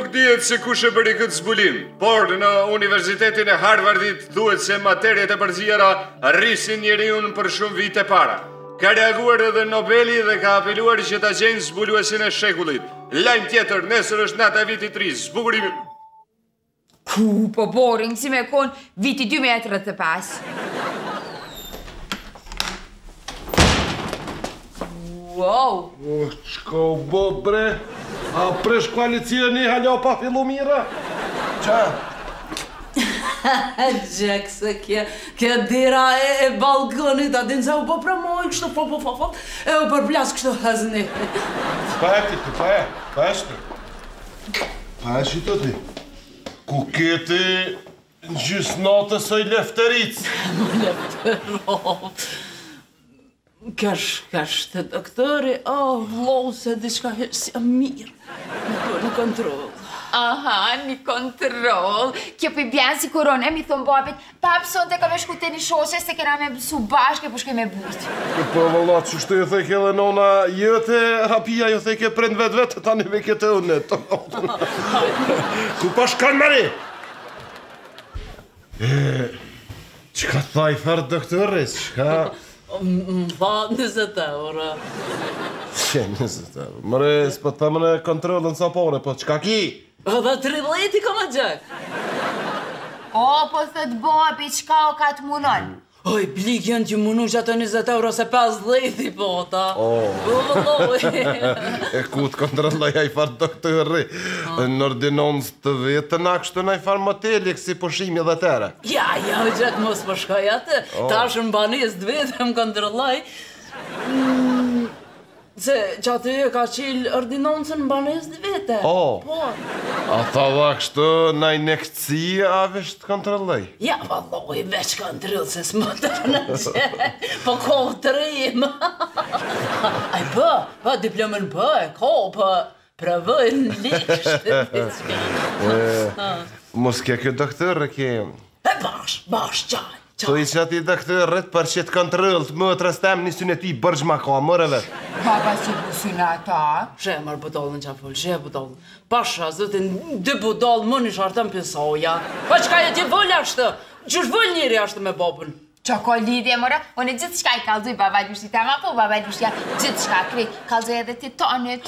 nuk dihet se kush e bëri këtë zbulim, por në Universitetin e Harvardit thuhet se materjet e përzijera rrisin njeriu për shumë vite para. Ka reaguar edhe Nobeli dhe ka apeluar që ta gjejnë zbuluesin e shekullit. Lajm tjetër, nesër është nata e vitit 3, zbukurimi. Po boring, si me kon viti 2035. Wow! Qka u bë, bre? A presh koalicia një halja pa fillu mira? Qa? Gjek se kje dira e balkonit, a din se u po promoj kështu, e u përplas kështu hazni. Pa e ti, pa e shtu. Pa e shtu ti. Ku keti në gjysë natës oj lefteric? Më lefterov. Kash të doktori, vlau se diçka si a mirë. Në kontrol. Aha, një kontrol. Kjo për bjanë si korone, mi thonë babit, pap, son të ka me shku të një shoshe se kena me bësu bashke, po shkoj me burtë. Po, valla, që shtu ju theke dhe nona, jëte rapia ju theke prend vetë, tani me kete unet. Ku pa shkan mari? Qka thaj farë doktoris, qka? Më tha 20 euro. Që 20 euro? Mëre, s'po të më në kontrolën sa pore, po qka ki? Dhe 30 ka më gjek. O, po thët babi, qka o ka të munon? Oj, blik janë që munu që ato 20 euro se 50 po ta. E ku të kontrollaj a i farë doktori? Në ordinonës të vetën a kështu në i farë moteli kësi pushimi dhe tere. Ja, gjek mos po shkoj atë. Ta është në banis të vetë më kontrollaj. Se që aty e ka qilë ordinoncën në banes të vete. Po. A ta dha kështu na i nekëci a vesh të kontrollaj? Ja, valloj, veç kontroll se s'më të në që. Po kohë të rrim. Aj po, diplomën po e kohë, po pravojnë likshtë. Mos ke kjo doktor, ke... E bash, qaj. To i që ati doktorët për që të kontrollët më të rastem një synë e ty bërgj ma ka, mërë vesh. Baba si busin ata? Shë, marë budollën qa full, shë budollën. Pasha, zëtin, dy budollë më një shartën pësoja. Pa qka e ti vëllë ashtë? Qësh vëllë njëri ashtë me babën? Qa ko lidhje, mëra? One gjithë shka i kalzoj baba gjushti tema, po baba gjushtia gjithë shka kri. Kalzoj edhe ti tonit.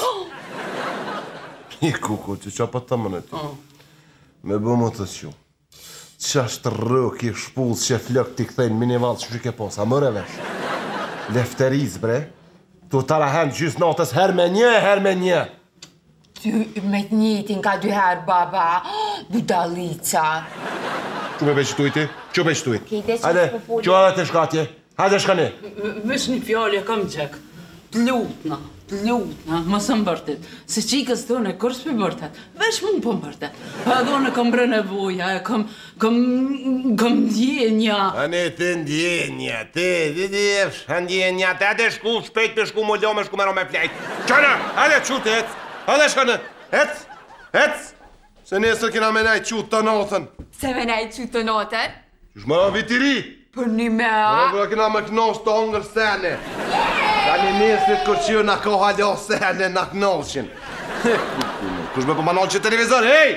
I kuku, që qa pa të më në ty. Me bë më të qu. Qa është rëk i shpullës që flëk t'i këthejnë minivalë që ke posa, mëre vesh. Lefteriz, bre. Tu të rahen gjysë natës her me një. Ty me të njëtin ka 2 herë, baba. Budalica. Që me beqëtuj ti? Që beqëtuj? Hajde, që edhe të shkatje. Hajde shkani. Vesh një fjallë kam gjek. T'lutna, më së mbërtit. Se qikës të une, kërës për mbërtet. Vesh mund për mbërtet. Edhe une kam bre nevoja, kam ndjenja. Ane të ndjenja, ndjenja, të edhe shku, shpejt për shku, më lo me shku me ro me flejt. Qënë, edhe qutë, edhe shkënë, ec. Se nesër kina me najt qutë të notën. Se me najt qutë të notën? Qësh më vitiri? Për një mea. Më kina me kënosh të hongër sene. Ka një nesrit kur që ju na ko haljo sene na kënoshin. Kush me po manol që televizor, hej!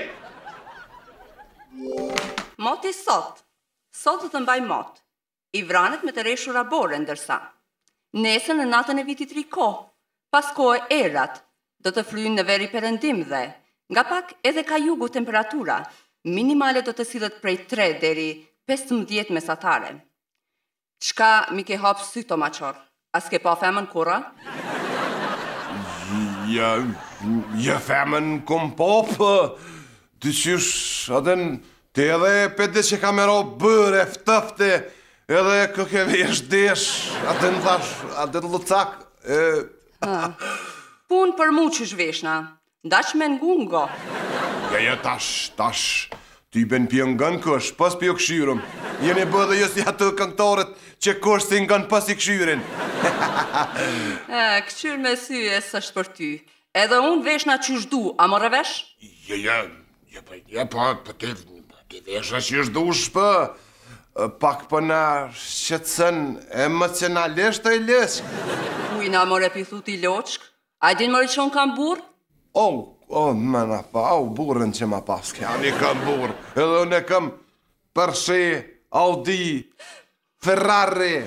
Moti sot do të mbaj mot. I vranet me të reshura bore ndërsa. Nesër në natën e vitit 3 kohë, pas kohë erat, do të fryjnë në veri perëndim dhe, nga pak edhe ka jugu temperatura, minimale do të sillet prej 3 deri 15 mesatare. Qka mi ke hapë sy to maqor? As ke pa femën kura? Ja femën kom popë, të qysh adën të edhe pete që ka mero bërë, eftëfte, edhe këke vesh desh, adën thash, adën lucak. Pun për mu që shveshna, ndaq me ngungo. Ja, tash, ty ben pjën ngën kësh, pas pjo këshyrëm. Jeni bëdhe jësi atë këngëtorët që kësh si ngën pas i këshyrin. Këqyr me sy e sështë për ty. Edhe unë veshna që shdu, a më rëvesh? Pa të veshna që shdu shpë. Pak për në shqetësën emocionalisht të i lëshk. Ujna më repithu t'i loqk? A din më rëqon kam burë? O, mëna pa, au burën që ma paske. Ani kam burë, edhe unë kam Porsche, Audi, Ferrari.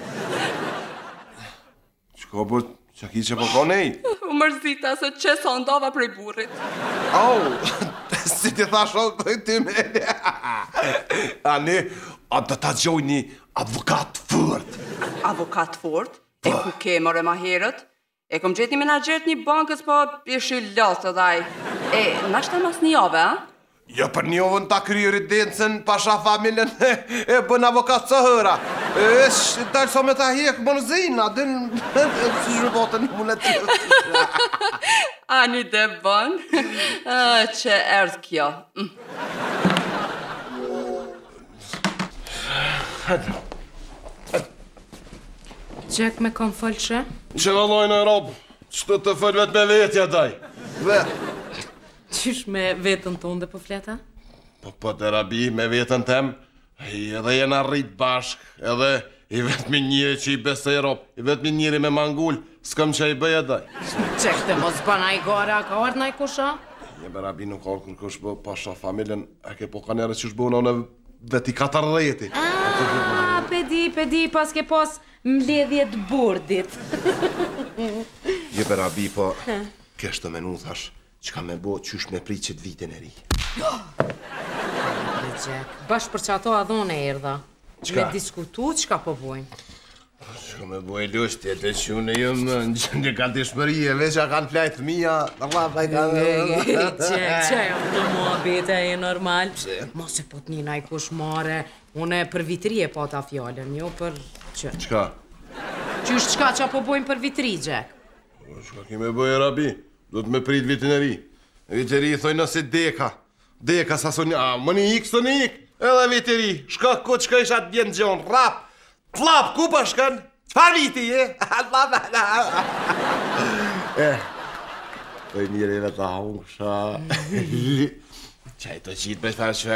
Qko bët, që ki që po konej? U mërzita se që sa ndova prej burrit. Au, si ti thash o ti me. Ani, a do ta gjoj një avokat fort. Avokat fort? E ku ke more ma herët? E kom gjetë një menaxher një bankës, po ishi lotë dhaj. E, nashta mas një jove, a? Jo, për një ovën ta kryi ridencën, pasha familjen e bën avokat së hëra. Dalë sa me ta hek mërzina, din si zhvotën mune të. Ani dhe bën, që erdh kjo. Jack me kom fëllëshe? Që në lojnë e robë, që të fëll vetë me vetja daj. Dhe... Qysh me vetën tonë dhe po fleta? Po të rabi me vetën tem, edhe jena rrit bashk, edhe i vetëmi njëri që i besë e robë, i vetëmi njëri me mangull, s'këm që i bëja daj. Qek të mos bana i gara, ka orë na i kusha? Je me rabi nuk orë kërkush bë pasha familjen, e ke po ka njerë që shbuna në veti 14. Pedi, pas ke pas mbledhjet burdit. Je me rabi, po, kështë të menu, thash, që ka me bo qysh me prit qëtë vitin e ri. Jack, bash për që ato adhone erdha. Me diskutu, qka po bojnë? Që me boj lushtje të që unë jëmë në një kantishmërije, veç a kanë flajtë mija, rrapa i kanë... Jack, që e të mua bete e normal? Mos e po të një naj kush mare, une për vitri e po ta fjallën, jo për që... Qka? Qysh qka qa po bojnë për vitri, Jack? Qka ki me boj e rabi? Do të me prit vitin e ri. Vitin e ri thojnë nësi deka. Deka sa son një, më një ik, së një ik. Edhe vitin e ri, shka ku qka isha të bjenë gjonë, rap. Tlap, ku pa shkan? Far viti, Oj njëri dhe ta hungësha. Qaj të qitë me shfarë që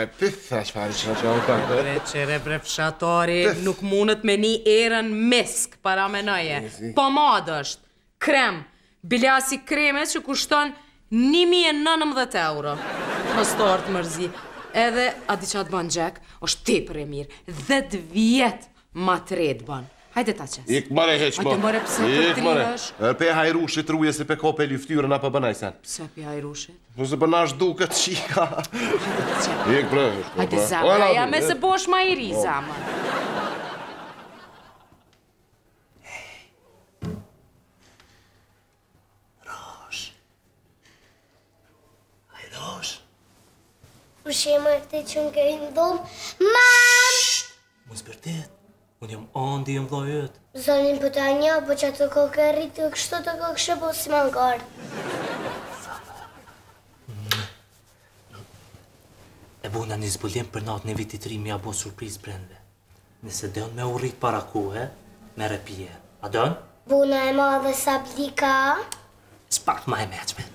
Qere bre fshatari, nuk mundet me një erën misk para menoje. Pomad është, krem, biljasi kreme që kushton 1.019 euro. Mos të ortë mërzi. Edhe, a di që atë ban Jack, është tepër e mirë. 10 vjetë ma të redë ban. Hajde ta qes. Ik mare heq, mo. Hajde mare pse të trirash. Pe hajrushit ruje se pe kope lyftyrën apo bënaj sen. Pse pe hajrushit? Nëse bënash duket qika. Ik bre. Hajde zama, ja me se bosh ma i ri, zama. Ushema e këte që në kërinë dhomë. Mam! Mos bërtet, unë jam andi jam dhojët. Zonin për ta një, po që atë kokë e rritë, kështu të kokë shëpo si mangarë. E buna një zbulim për natë në vitit ri mi a bo surpriz brende. Nëse dënë me u rritë para kuhe, me repije. A dënë? Buna e madhe sa blika. S'pak ma e meqme.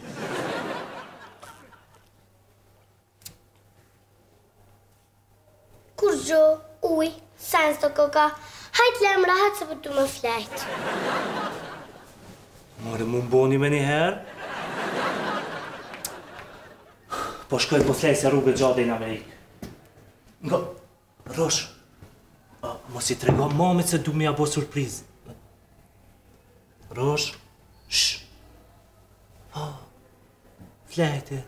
Kur gjo, uj, sens të koka, hajt lemra hatë se për të më flejt. More mu mboni me një herë? Po shkoj po flej se rrugë gjade në Amerikë. Nga, Rosh, mos i trego mamit se du mi a bo surpriz. Rosh, shh. Flejte.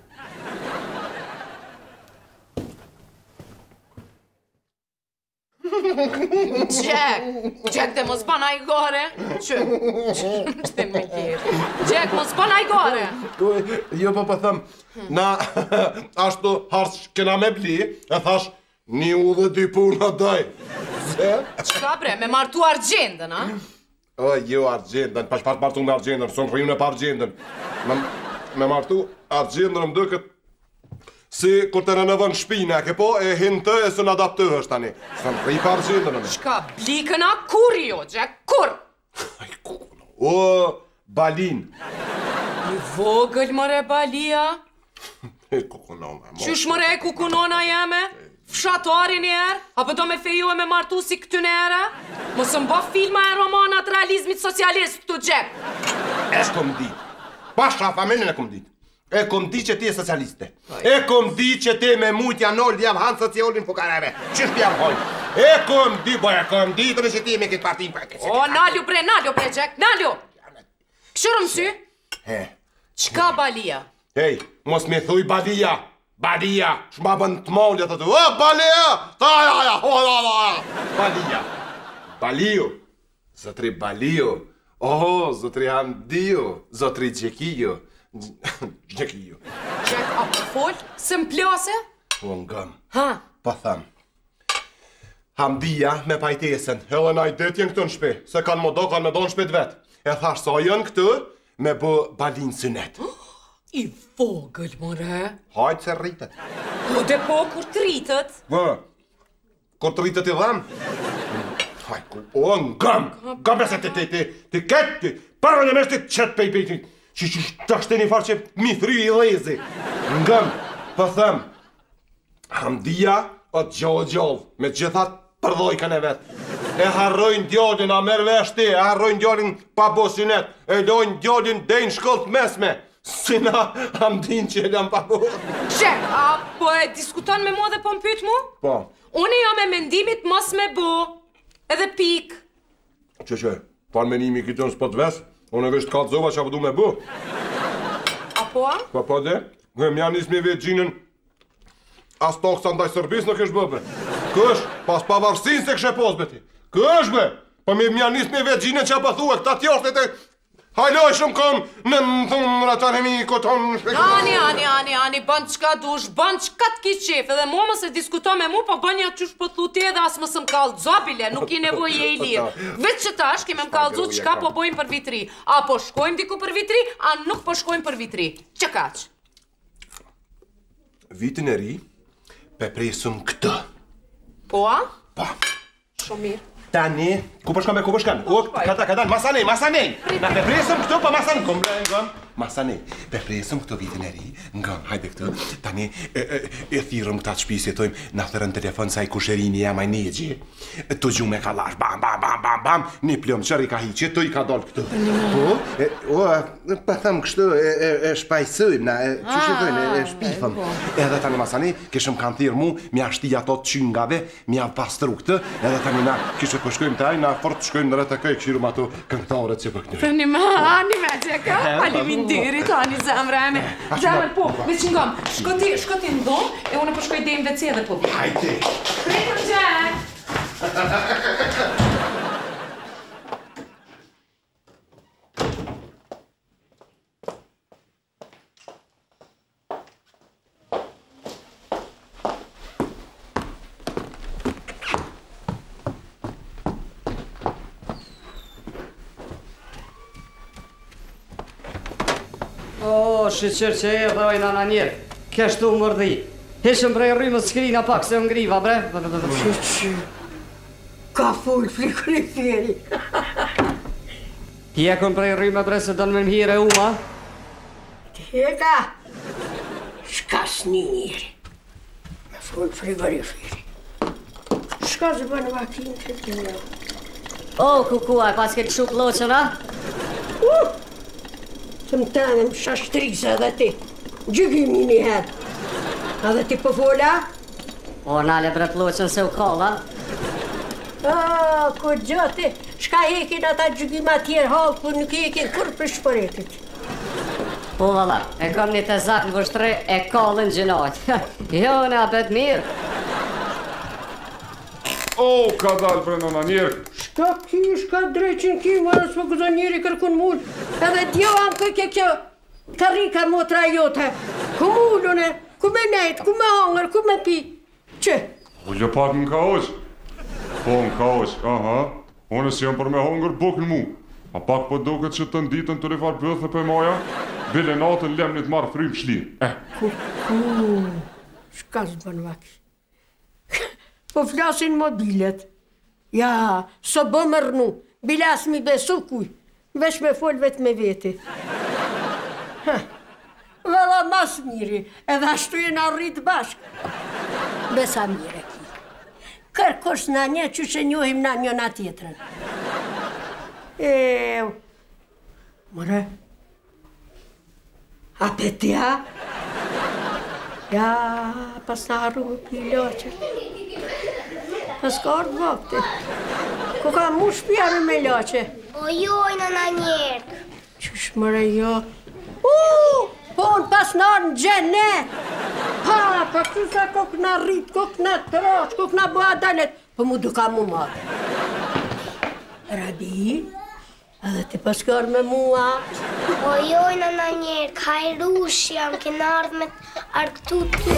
Jack dhe mos bana i gore. Qëtë me kjerë. Jack, mos bana i gore. Jo, po thëm, na ashtu harsh kena me bli, e thash, një u dhe dy puna daj. Qka bre, me martu argjendën, a? O, jo argjendën, pa shpat martu me argjendën, son rriune pa argjendën. Me martu argjendën më dëkët si kur të rënëvën shpina, ke po, e hinë të e së në adaptëhës tani. Së në rri pa argjendën. Qka, blikëna, kur jo, Jack, kur? Aj, kukuno. O, balin. I vogël, mëre, balia. Kukunona. Qysh mëre e kukunona jeme? Fshatari njerë? Apo do me feju e me martu si këty njerë? Mos më bë filma e romanat realizmit socialist këtu, Jack. E s'kom dit. Pasha familjen e kom dit. E kom di që ti je socialiste. E kom di që ti me mujtja nol jam hanë sociolin fukareve. Që shpjam hoj. E kom di, bo e kom di të në që ti me këtë partim për këtë. O, Nalju bre, Gjek, Nalju! Këshërëm sy? He. Qka balia? Hej, mos me thuj balia. Balia, shma bën të molja të të. O, balia! Taja, balia. Baliu. Zotri Baliu. O, zotri Andiu. Zotri Gjekiju. Gjekiju. Gjek, a po fol? Se m'plase? O, ngëm. Ha? Po tham. Hamdia me pajtesen. Edhe na i det jenë këtu në shpi. Se kanë më do, kanë me do në shpit vetë. E thash sa jenë këtu me bë balin synet. I vogël, more. Hajtë se rritet. Po dhe po, kur të rritët? Vë, kur të rritet i dham? Hajtë, o, ngëm. Ngëm e se ti ketë, parë në mes të qëtë pejti. Që të ashtë një farë që mi thry i lezi. Ngëm, po them, Hamdia o gjallë, me gjithat përdojkën e vetë. E harrojnë djallin, a merë veshti, e harrojnë djallin pa bosinet, e dojnë djallin dejnë shkollët mesme. Si na Hamdin që e jam pa bo. Gjek, a po e diskuton me mua dhe po m'pyt mu? Po. Unë jam e mendimit mos me bo, edhe pik. Që, par menimi këtë në s'pot ves, unë e vesh të kalzova që a du me bo. A po? Po dhe, gëm janë nisë me vetë gjinën, as tokë sa ndaj sërbis në kësh bëbe. Kësh, pas pavarësin se kështë e posbe ti. Kësh be, po me janë nisë me vetë gjinën që a pëthua, këta tjashtet e hajloj shumë kom në thunë në ratanemi koton Ani, bën qka dush, bën qka t'ki qef, edhe mu më se diskuto me mu, po bën një qysh po thuti edhe as më së m'kallë zobile, nuk i nevoj e i lirë. Veç që tash kime m'kallëzu qka po bojmë për vitri. A po shkojmë diku për vitri, a nuk po shkojmë për vitri. Që kaq? Vitin e ri, pe presëm këtë. Po a? Pa. Shumë mirë. Tani, ku përshkan? O, këtan, masanej. Na pe presëm këtu, pa masanej. Ngëm, masanej. Pe presëm këtu vitin e ri, ngëm, hajde këtu. Tani, e thirëm këta të shpisi, tojmë, na thërën telefon sa i kusherini jam a negji. Të gju me kalash, bam, një plëm qëri ka hiqe, të i ka dollë këtu. O, pa thëmë kështu, e shpajsëm, na, që shqithojnë, e shpifëm. Edhe tani masanej, këshëm kanë thirë mu, mi ashti ato të qyngave, mi a pastru këtë, edhe tani na, kështë po shkojmë taj, na fort shkojmë në rrët e këj, këshirum ato këngëtarët që për këtë. Ani me Gjeka, faleminderit, ani zemra eme. Zemra, po, veç ngëm, shkoti në dhomë, e unë po shkoj dejmë WC edhe po bërë. Hajde! Prekëm Gjek! O, shqyqër që e dhoj në njerë, kështu mërdi. Heshëm prej rrymës skrina pak se ngriva, bre. Shqyqër, ka full frikën e fjeri. Hjekën prej rrymë, bre, se dënë me mhire uma. Hjeka, shka s'ni njëri, me full frikën e fjeri. Shka zë bënë vakinë që të një. O, kukuaj, pas ke këshu kloqën, a? Të më temë më shashtrisë edhe ti, gjykymi një herë. Edhe ti po fola? O, nale bre ploqën se u kolla. Ku gjëti, shka hekin ata gjykima tjerë halë, ku nuk hekin kur për shpërekit. Po, valla, e kom një të zakë në vështre, e kollën gjinojt. Jo, në abet mirë. O, ka dalë brenda në njerë. Shka ki, shka dreqin ki, marë s'po këzo njëri kërkun mull. Edhe djohan këke kjo karika motra jote. Ku mullune, ku me nejt, ku me hangër, ku me pi. Që? O, lë pak në kaoq. Po, në kaoq, aha. Unë si jam për me hangër bukën mu. A pak po doket që të nditën të rifar bëthë për maja, bile natën lemnit marë frim shlinë. Shka s'bën vaki. Po flasin mobilet. Ja, së bë më rënu, bilas mi besu kuj, vesh me fol vet me veti. Vëlla mas miri, edhe ashtu jena rritë bashk. Besa mire ki. Kërkosh në një që që njohim në njëna tjetërën. Mëre, A pe tea? Ja, pas na harru pi loqe. Pas ka ardhë vakti. Ku ka mu shpjare me loqe? O joj, nëna njerë. Qysh mëre jo? Po unë pas në arë në gjene. Pa kështu sa kokë në rritë, kokë në trosh, kokë në bëha dalet. Po mu duka mu marë. Rabi, edhe ti pas kërë me mua. O joj, nëna njerë, ka i rush jam, kena ardhë me arktu tu.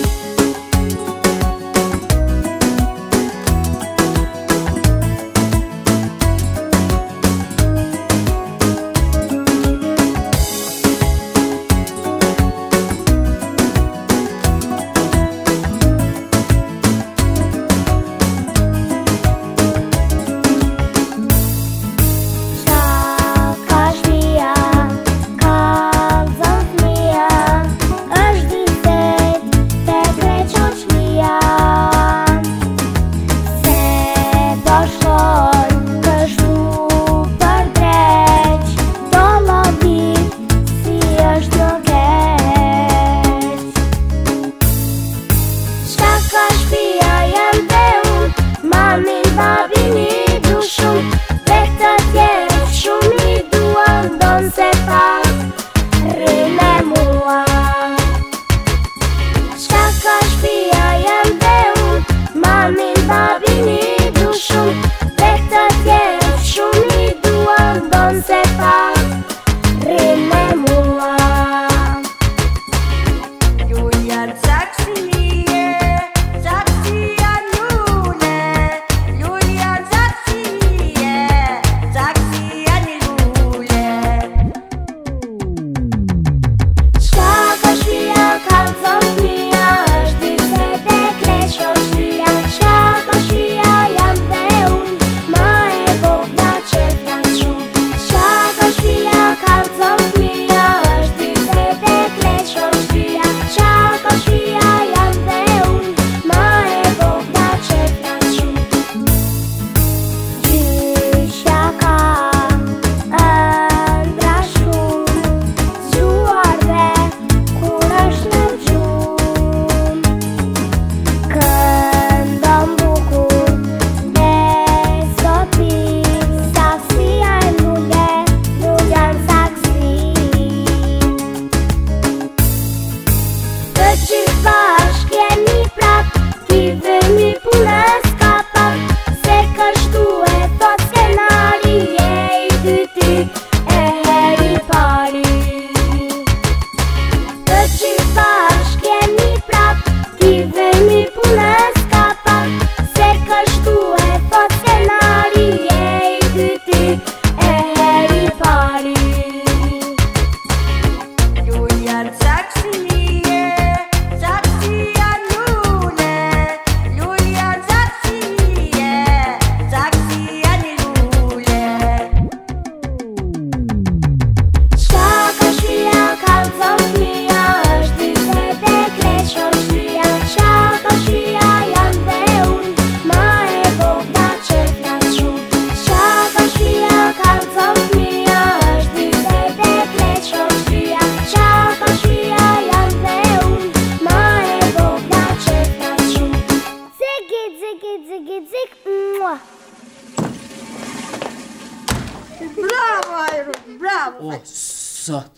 O, zot.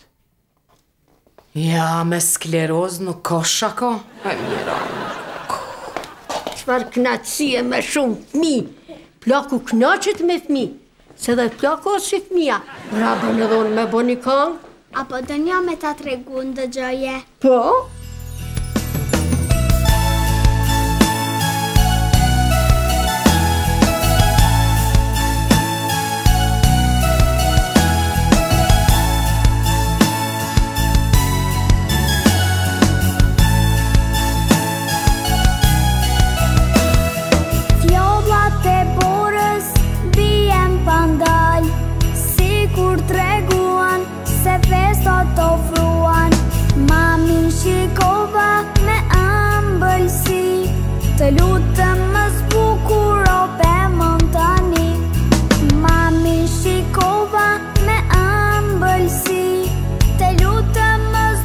Ja, me skleroz nuk ka shako. E mira. Qfar knatësie me shumë fmi. Plaku knaqet me fmi. Se dhe plaku është si fmija. Brabën edhe unë me bo një këngë. Apo do një me ta tregu në dëgjoje. Po? Të lutëm më zbukuro pe montani. Mami shikova me ëmbëlsi. Të lutëm më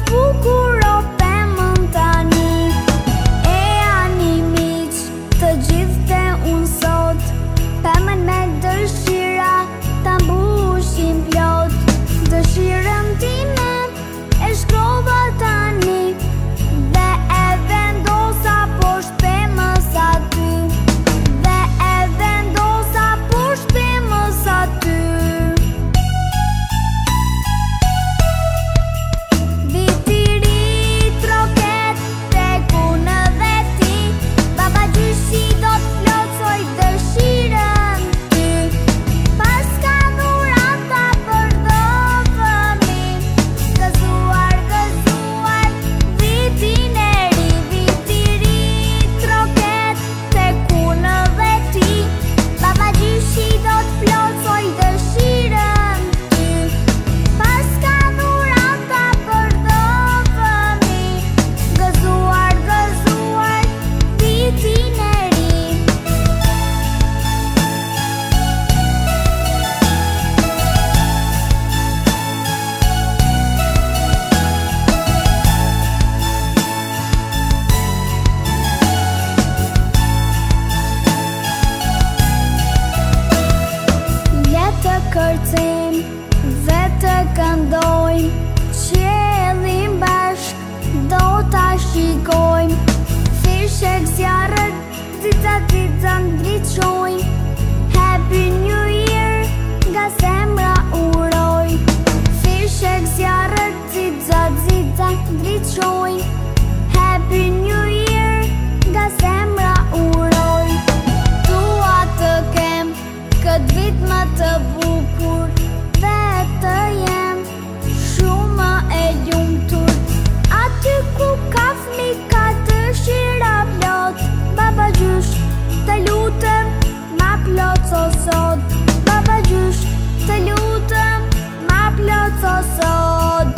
ndryshojnë. Happy New Year, nga zemra uroj. Fishek zjarët, zica, ndryshojnë. Happy New Year, nga zemra uroj. Dua të kem këtë vit më të bukur, dhe të jem shumë e lumtur. Aty ku ka fmi ka të shira plot, baba gjysh të lutem ma plot so sot. Baba gjysh të lutem ma plot so sot.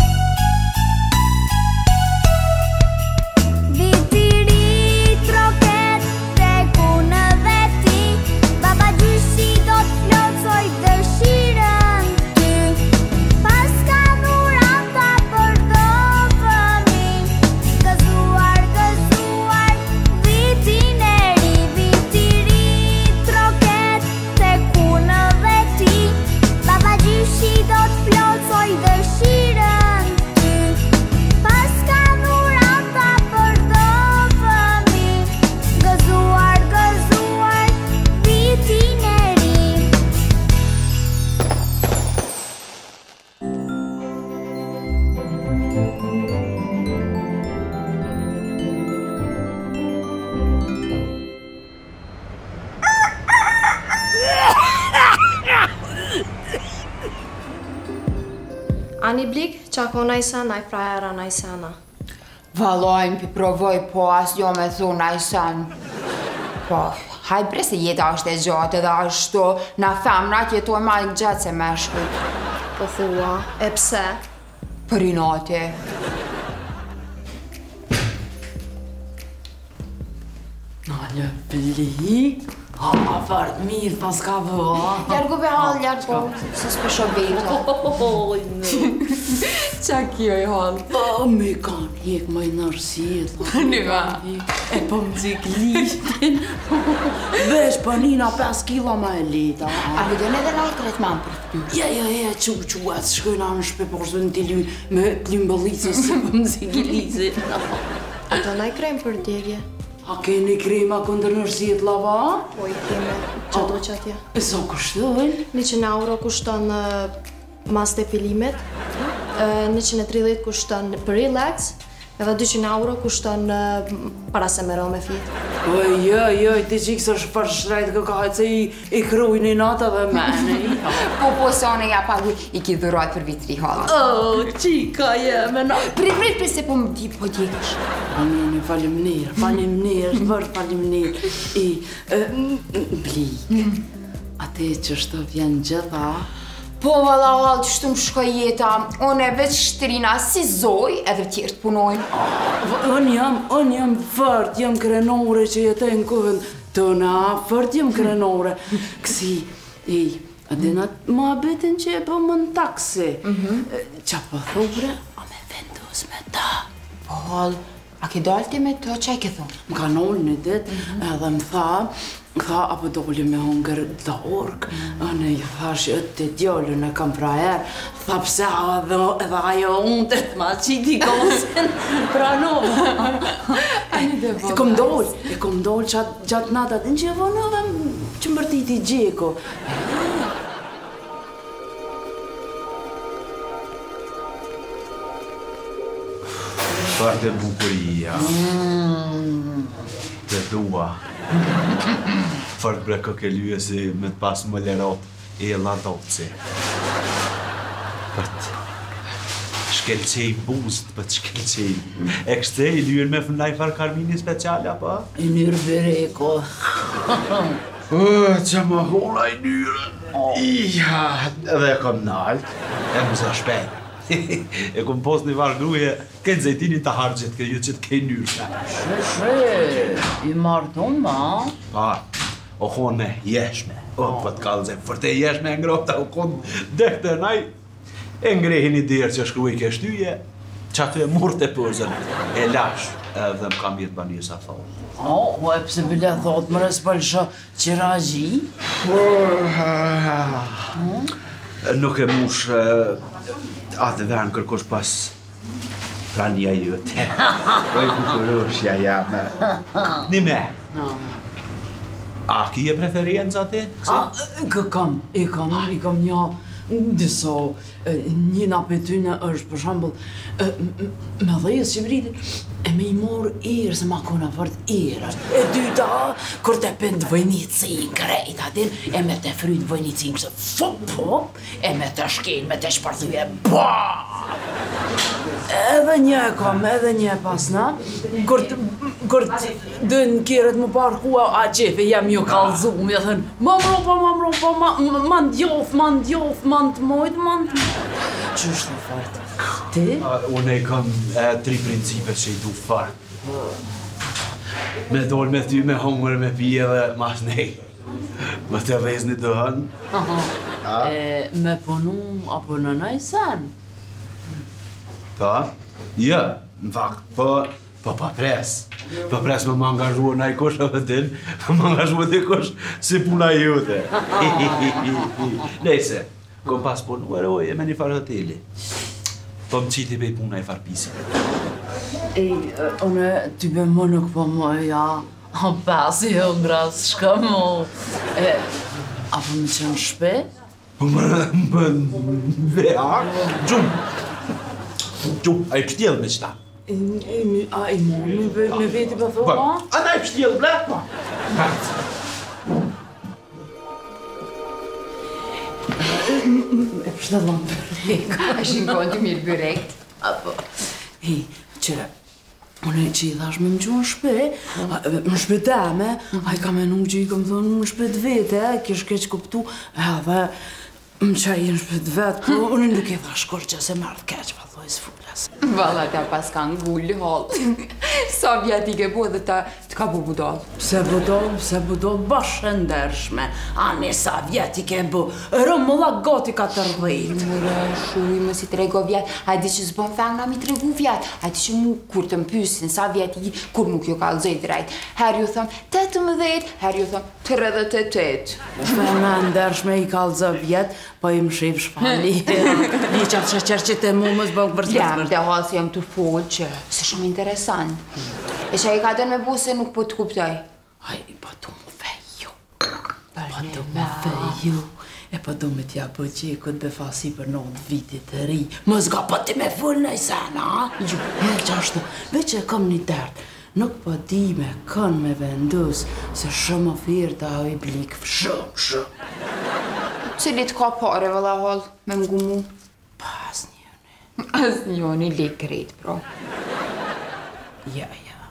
Viti ri troket te ku në veti, baba gjyshi do të plotsoj dëshirën ty. Pas ka dhurata për do fëmin, gëzuar, vitin e ri. Viti ri troket te ku në veti, baba gjyshi do të plotsoj dëshirën ty. Pas ka dhurata për do fëmin, gëzuar, vitin e ri. Ani blik, qako najsan, naj frajera najsana. Valojnë pi provoj, po as jo me thunë ajsan. Po, hajt bre se jeta është e gjatë edhe ashtu, na femrat jetojnë ma gjatë se meshkujt. Po thua, e pse? Për i nati. Nalë blik? Fart mirë pas ka vë. Ljargu be halë, ljargu, se s'pesho bejto. Qa kjo i halë? Po, me kanë jek më i nërësit. Nëva. E po më zik lishtin. Vesh panina 5 kilo ma e lita. A vidon edhe në tretman për të pyrë? Ja, quat, shkojna në shpe porsë në t'i lynë me t'limbëllicës se po më zik lishtin. Ato naj krem për djegje. A keni krema këndër nërësit lava? Po i keme, që do që atje. E so kushtojnë? 100 euro kushton mas të filimet, 130 kushton për relax, edhe 200 euro kushton para se me ro me fit. Oj, ti qikë së shpër shrejt këkajt se i krujnë i natë dhe mene. Po, sone ja pagu i ki dhurojt për vitri halë. Qika jeme na. Prit, se po më di po djekësh. Anene, falimner, vërë falimner. Bli, ate që shto vjen gjitha? Po, valla halë, që shtu më shkoj jeta, unë e veç shtrina si zoj edhe tjertë punojnë. Unë jam fërt, jam krenore që jetë në kohën të na, fërt jam krenore. Kësi, adinat ma betin që e po më në taksi. Qa po thore, a me vendos me ta. Po, halë, a ke dalti me të, që e ke thonë? Më ka nollë një dit, edhe më tha, apo doli me hongër dork, në i thash e të djollën e kam pra erë, tha pse edhe ajo unë të ma qiti kosin, pranova. E kom dollë gjatë natat, në që e vonove që mbërtiti gjeko. Farte bukuria. Të dua. Fart bre këke lyje si me të pas më lerot e ladoci. Pët shkelcej buzët, pët shkelcej. E kështë i lyjen me fëndaj farë karmini speciale, apo? I nyrë vereko. Që më hula i nyrën. Iha, edhe e kom nalt, e më zë shpejt. E kom post një varë gruje, kënë zejtinin të hargjit, këtë ju që të kej nyrë. I marton ma? Pa, o konë me jeshme. O, për të kalëzem, fërte jeshme e ngrota, o konë dekte naj. E ngrehin i dirë që shkruj ke shtyje, që aty e murë të përzën, e lash, edhe më kam jetë banirë sa thonë. O, e pëse bile thotë më respëllëshë qëra gji? Nuk e mush atë verën kërkosh pas prania jëte. Oj kukurushja jame. Nime. A ki e preferenca ti? I kam një disa njëna për tyne është për shambull me dhejës që vritin e me i morë erë se ma kona vërd erë. E dyta, kur te pënd vojnicin krejt atin, e me te fryt vojnicin këse fop, e me te shkel, me te shparthuje, Edhe një pasna, kur dën kjerët më parkua, a qefe jam ju kalzu, me thënë, ma mropa, ma ndjof, ma ndmojt, që është në fartë? Ti? Unë e kam 3 principet që i du fartë. Me dollë me ty, me hongër, me pije dhe mas nej. Më të rezni dëhën. Me punu apo në najsen? Ta? Ja, në fakt, po pres. Po pres me më angazhua në i kosh edhe din, më angazhua të kosh si puna jute. Lejse, kom pas punuar oje me një farë hoteli. Po më qiti bej puna i farpisi. One ty be më nuk po më ja, pasi e ngras shka më. Apo më qenë shpe? Më vea, Gjumë, a i pështjelë me qëta? A i moni me veti për thua? A na i pështjelë, ble? E pështjelë më bërek. A shinkon të mirë bërekt? Apo, qëre, unë që i thash me më gjuhë në shpe, më shpe teme, a i ka me nuk që i kam thonë më shpe të vete, kish keq kuptu, edhe më qaj i në shpe të vetë, po unë nuk i thash kur që se mërë të keq, pa thoi s'fullas. Valla ta pas ka ngullë hallë. Sa vjet i ke bo dhe ta të ka bu budal. Pse budal, bashkë ndershme. Ani sa vjet i ke bu, rëmulla gati ka të rrejt. Mure, shuj, më si trego vjet, a di që s'bon feng nga mi tregu vjet, a di që mu kur të mpysin sa vjet i, kur nuk ju ka lëzoj drejt. Her ju thëm 18, her ju thëm 38. Fenga ndershme i ka lëzoj vjet, po i më shif shpali. Li qatë qërqit e mu më s'bon Jam dhe halë si jam të folë që se shumë interesant. E që i ka dënë me bu se nuk po të kuptoj. Aj, po du më feju. E po du me t'ja po qekut befasi për 9 vitit të ri. Më s'ga po ti me full në i sena, ha? Jo, qashtu, veç e kam një dertë. Nuk po di me kënë me vendus se shumë ofirë ta i blik shumë. Cilit ka pare vëlla halë me ngumu? Pas një. As njoni le krejt, bro. Ja.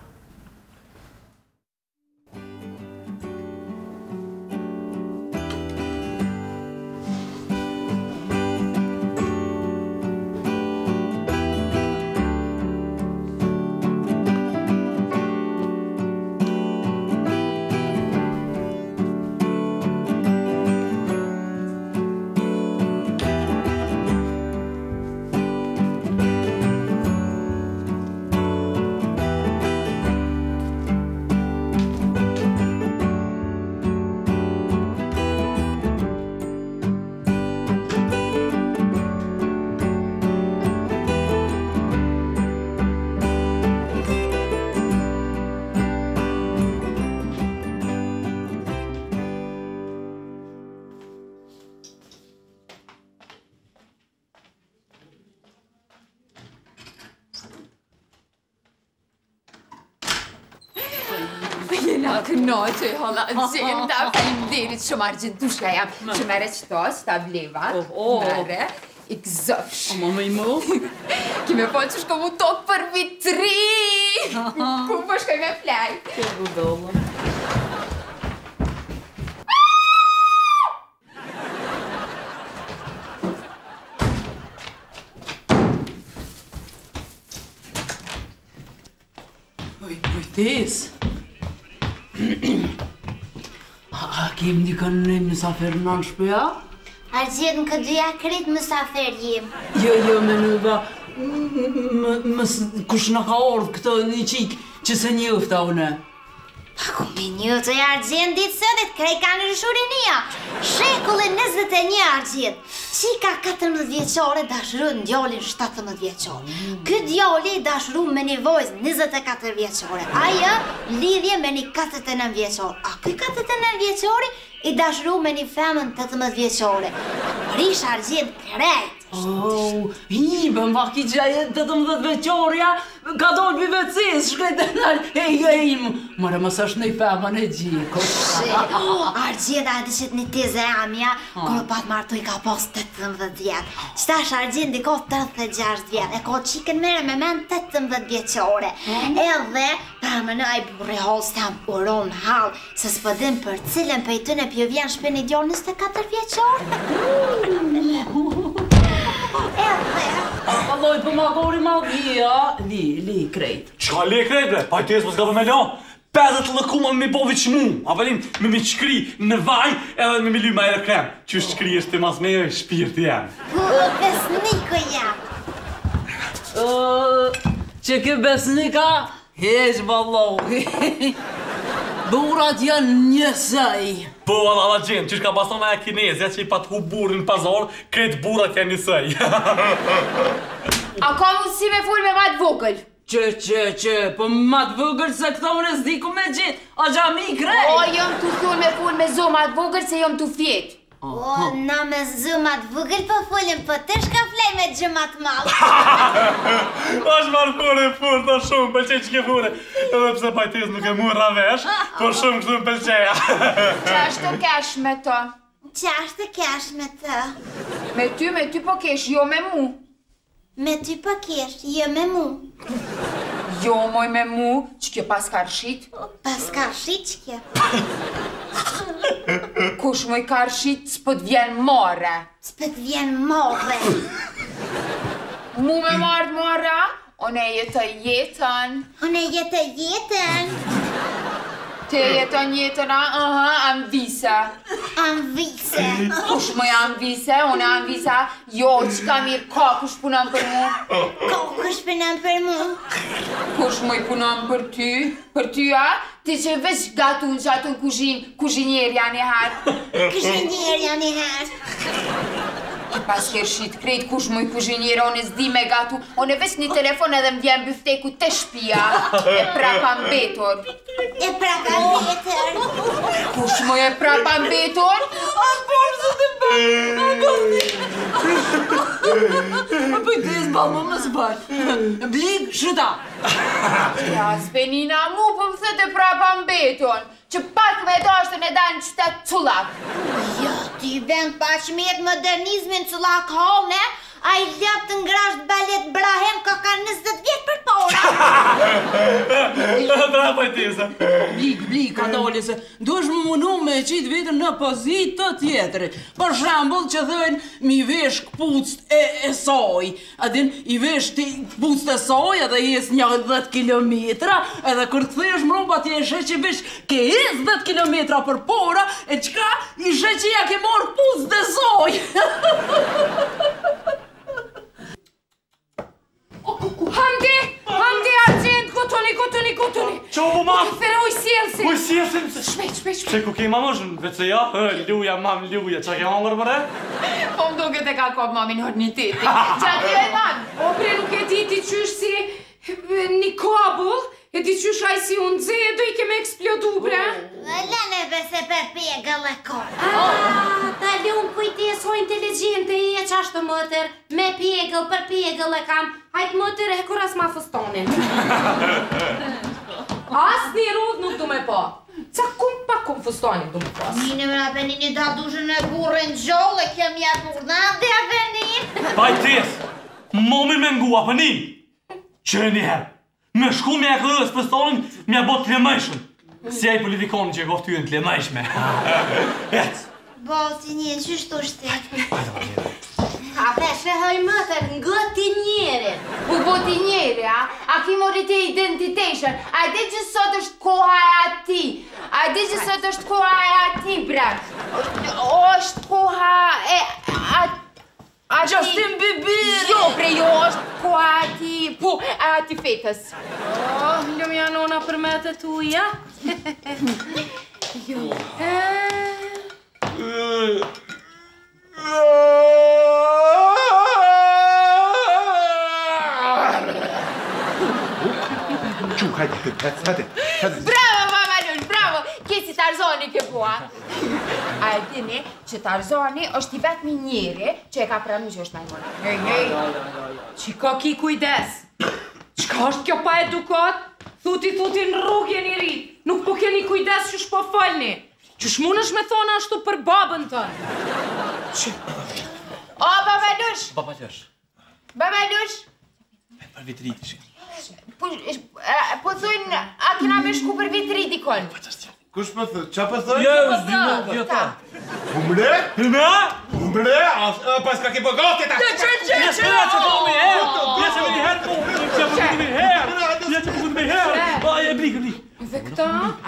Jena kënoqë, holla, zemë ta falimderit shumë argjentushka jam. Që mere qëtos, ta bleva, mere, i këzofsh. Ama me i mu? Kime po që shko mu tokë për vitri! Ku po shkoj me flaj? Ke budollë. Kujtis. A kem një kanë në mësafer në në shpëja? Argjet në këtë dyja kret mësafer jem. Jo, me nëva, kush në ka ordhë këtë një qikë që se njëfta une? Ku me një të argjend ditë sëdet, krej ka në rëshurinia. Shekullin 21 argjend. Qika 14 vjeqore dashru në djallin 17 vjeqore. Këtë djalli dashru me një vojzë 24 vjeqore. Aja lidhje me një 49 vjeqore. A këj 49 vjeqore i dashru me një femën 18 vjeqore. Rish argjend krejt. Bëm pak i gjajet 18 veqorja, ka dollë për vecis, shkrejt e nalë, mëre mësë është në i femën e gjiko. Argjend a di qëtë një teze amja, kërë pat martu i ka pos 18 vjetë. Qëta është argjend i ka 36 vjetë, e ka qikën mere me men 18 vjeqore. Edhe, pra më në aj burri halës të jam uron halë, se s'pëdim për cilën për i tëne pjo vjen shpe një djallë 24 vjeqore. Alloj, për ma gori ma dhja, li krejt. Qa li krejt, bre? Pajtes më s'ka për me lan. 50 lëkuma me bovi që mu. Apelin, me mi qkri në vaj edhe me mi ly ma e krem. Që shkri është të mas me e shpirti jam. Besniko jam. Që ke besnika? Heq ballo. Burat janë njësaj. Po, alla gjenë, që shka baston e kinezja që i pat hu burin në pazar, kretë burat janë njësaj. A ka mundësi me full me matë vogël? Që, po matë vogël se këta unë e s'di ku me gjithë, a gjami krejt. O, jom të thull me full me zo matë vogël se jom të fjetë. O, na me zëmat vëgël po fullim, po të shka flej me gjëmat malë. Ashtë marë fure, ta shumë, pëlqej që ke fure. Edhe pse pajtes nuk e murra vesh, por shumë kështu më pëlqeja. Qashtë të kesh me të? Qashtë të kesh me të? Me ty po kesh, jo me mu. Me ty po kesh, jo me mu. Jo moj me mu, që kjo pas karshit? Pas karshit që kjo? Kush moj karshit s'pët vjen more? S'pët vjen more? Mu me marrë more, one jetë jetën. One jetë jetën? Te jeton jetën, anvise. Anvise? Kush më janë vise, unë anvisa, jo që ka mirë, ka kush punon për mu. Ka kush punon për mu? Kush më i punon për ty? Për ty, a? Ti që veç gatun që atë në kuzhinjerja një herë. Kuzhinjerja një herë? Ki pas kërshit krejt kush më i kuzhinjera, unë s'di me gatu, unë veç një telefon edhe m'vjen bifteku të shpia, e prapa mbetur. E prapa mbetur? Kush më e prapa mbetur? A porë të bërë, a gëzni. A pëjtes balë, më s'bërë. Blig, shuta. Ja, Spenina, mu për më thët e prapa mbetur, që pak me dashtën e danë qytet Cullak. Jo, ti vend pa që me jetë modernizmin Cullak hone, a i ljap të ngrasht balet Brahem ka 20 vjetë për pora. Bra pajtesa. Blik, ka dole se duesh më munu me qitë vetën në pozit të tjetërit. Për shambull që dhejnë mi vesh këpucët e soj. Adin, i vesh ti këpucët e soj edhe jes një 10 kilometra, edhe kër të thesh më rumba ti e shë që vesh ke 10 kilometra për pora, e qka i shë që ja ke morë këpucët e soj. Hamdi, argjend, kutuni. Qo bu ma? Feroj sielsi. Uj sielsin? Shpejt. Që ku ke ma mëshën, vetë se ja, luja, mam, luja, qa ke hangër mëre? Po më duke te ka kop mamin hërë një teti. Qatë e man. O bre, nuk e di ti qysh si një kabull, e di qysh aj si unë dze, do i keme eksplodu, bre. Lene bese për pegëll e kop. Ta lunë kujtes ho inteligente i e qashtë mëtër, me pegëll, për pegëll e kam, hajtë mëtër e kur as ma fëstonin. As një rudh nuk du me po. Ca kum fëstonin du me pas. Mine më apeni një da dushën e burën gjolle, kjo mja burna dhe apeni. Pajtes, momin me ngu apënin. Që njëherë, me shku me e kërës fëstonin, me e bot të lemajshën. Si e i politikonin që e koftyën të lemajshme. Ecë. Boti një, që shtu shtetë? A peshe hoj mëtër, ngëti njeri. U boti njeri, a? A ki mori te identitation. A di që sot është koha e ati. A di që sot është koha e ati, bre. O është koha e ati. Justin Bieber! Jo, bre, jo është po ati fetës. Lëmja nona për me të tuja. Jo. Hajde. Bravo, Mamalush, bravo! Kje si Tarzani ke po, a? A e dini që Tarzani është I vetmi njeri që e ka pranu që është majmona. Hej. Qika ki kujdes. Qka është kjo pa edukat? Thuti në rrugë jeni ri. Nuk po keni kujdes që shpo falni. Që shmun është me thona ashtu për babën tënë. O, Mamalush! Mamalush! Për vitriti shë. Po thujnë, a kena me shku për vitriti kon? Kush për thë? Qa për thë? Jo, ta. Umre? Umre? Pas ka ki bëgati ta? Dhe këta?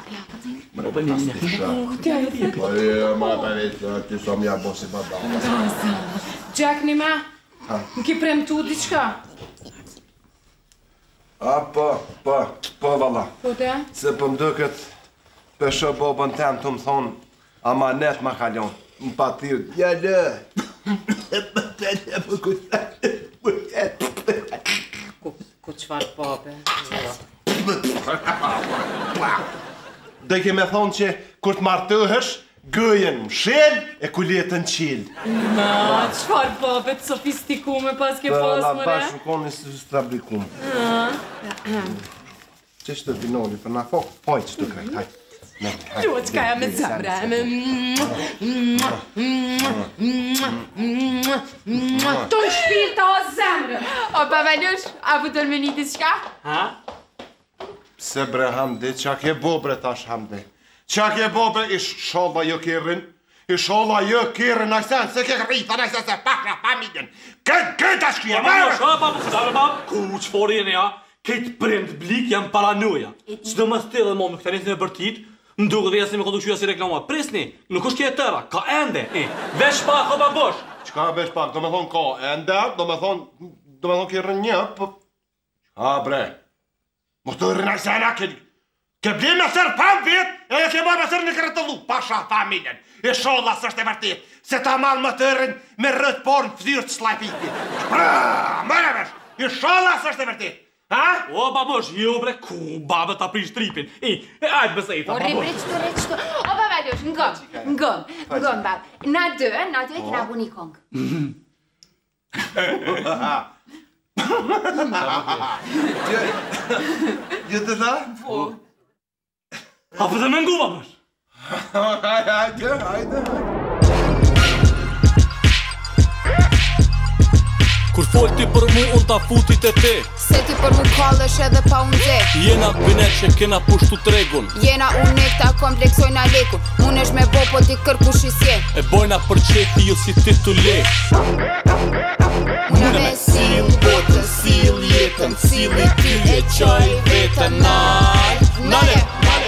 Ti som ja bosi bada. Jack një me? Më ki premtu diqka? Po, valla. Po te? Se për më dëket pëshë bobën tem të më thonë ama net ma kalon. Më pa thirë, jale. Ku qfar pape? Dhe ke me thonë që kur të martëhësh, gëjen më shel e kuljetën qil. Qfar pape të sofistikume pas ke pas La mëre? bashkë koni së strablikum. Që shtë vinoni për na fok, poj që të krejt, hajt. Gjo, qka ja me zemre, Të në shpirta o zemre. O, Mamalush, a vëtën me një diçka? Se bre hamdi, qa ke bo bre tash hamdi. Qa ke bo bre, ish sholla jo kirin. Ish sholla jo kirin, najsen, se ke rrita, najsen se pakra familjen. Këtë tash kje, mërë! Ku që fori jene ja, këtë prind blik jam paranoja. Që do më stille më me këtë njësë me bërtit, më duke dhe jasë me këtu qyja si reklama. Prisni, nuk është kje tëra, ka ende, vesh pa, ka pa bosh. Qka vesh pak, do me thonë ka ende, do me thonë kjerën një, për... Ha bre, më të rrëna se ana ke bli me sërë pan vit, e ke boj me sërë në kërëtëllu, pasha familjen. E sholla së është e vërtit, se ta malë më të rrën me rrët porën fëzyrë të slajpiti. Mërë vesh, e sholla së është e vërtit. Ha? O, babosh, jo bre, ku babë ta prish tripin. Ajtë bësejta, babosh. O, rriqtu. O, Mamalush, ngëm, babë. Na dë kena bu një kongë. Gjë të tha? Po. A për të me ngu, babosh? Hajde. Kur fol ti për mu, unë ta futit e te. Se ti për mu kallësh edhe pa unë dhe. Jena binet që kena pushtu tregun. Jena unik ta kompleksojna lekun. Unë është me bo, po ti kërkush i sje. E bojna për qeti jo si ti të le. Muna me sil botën, sil jetën, cili ty e qoj vetën. Nale.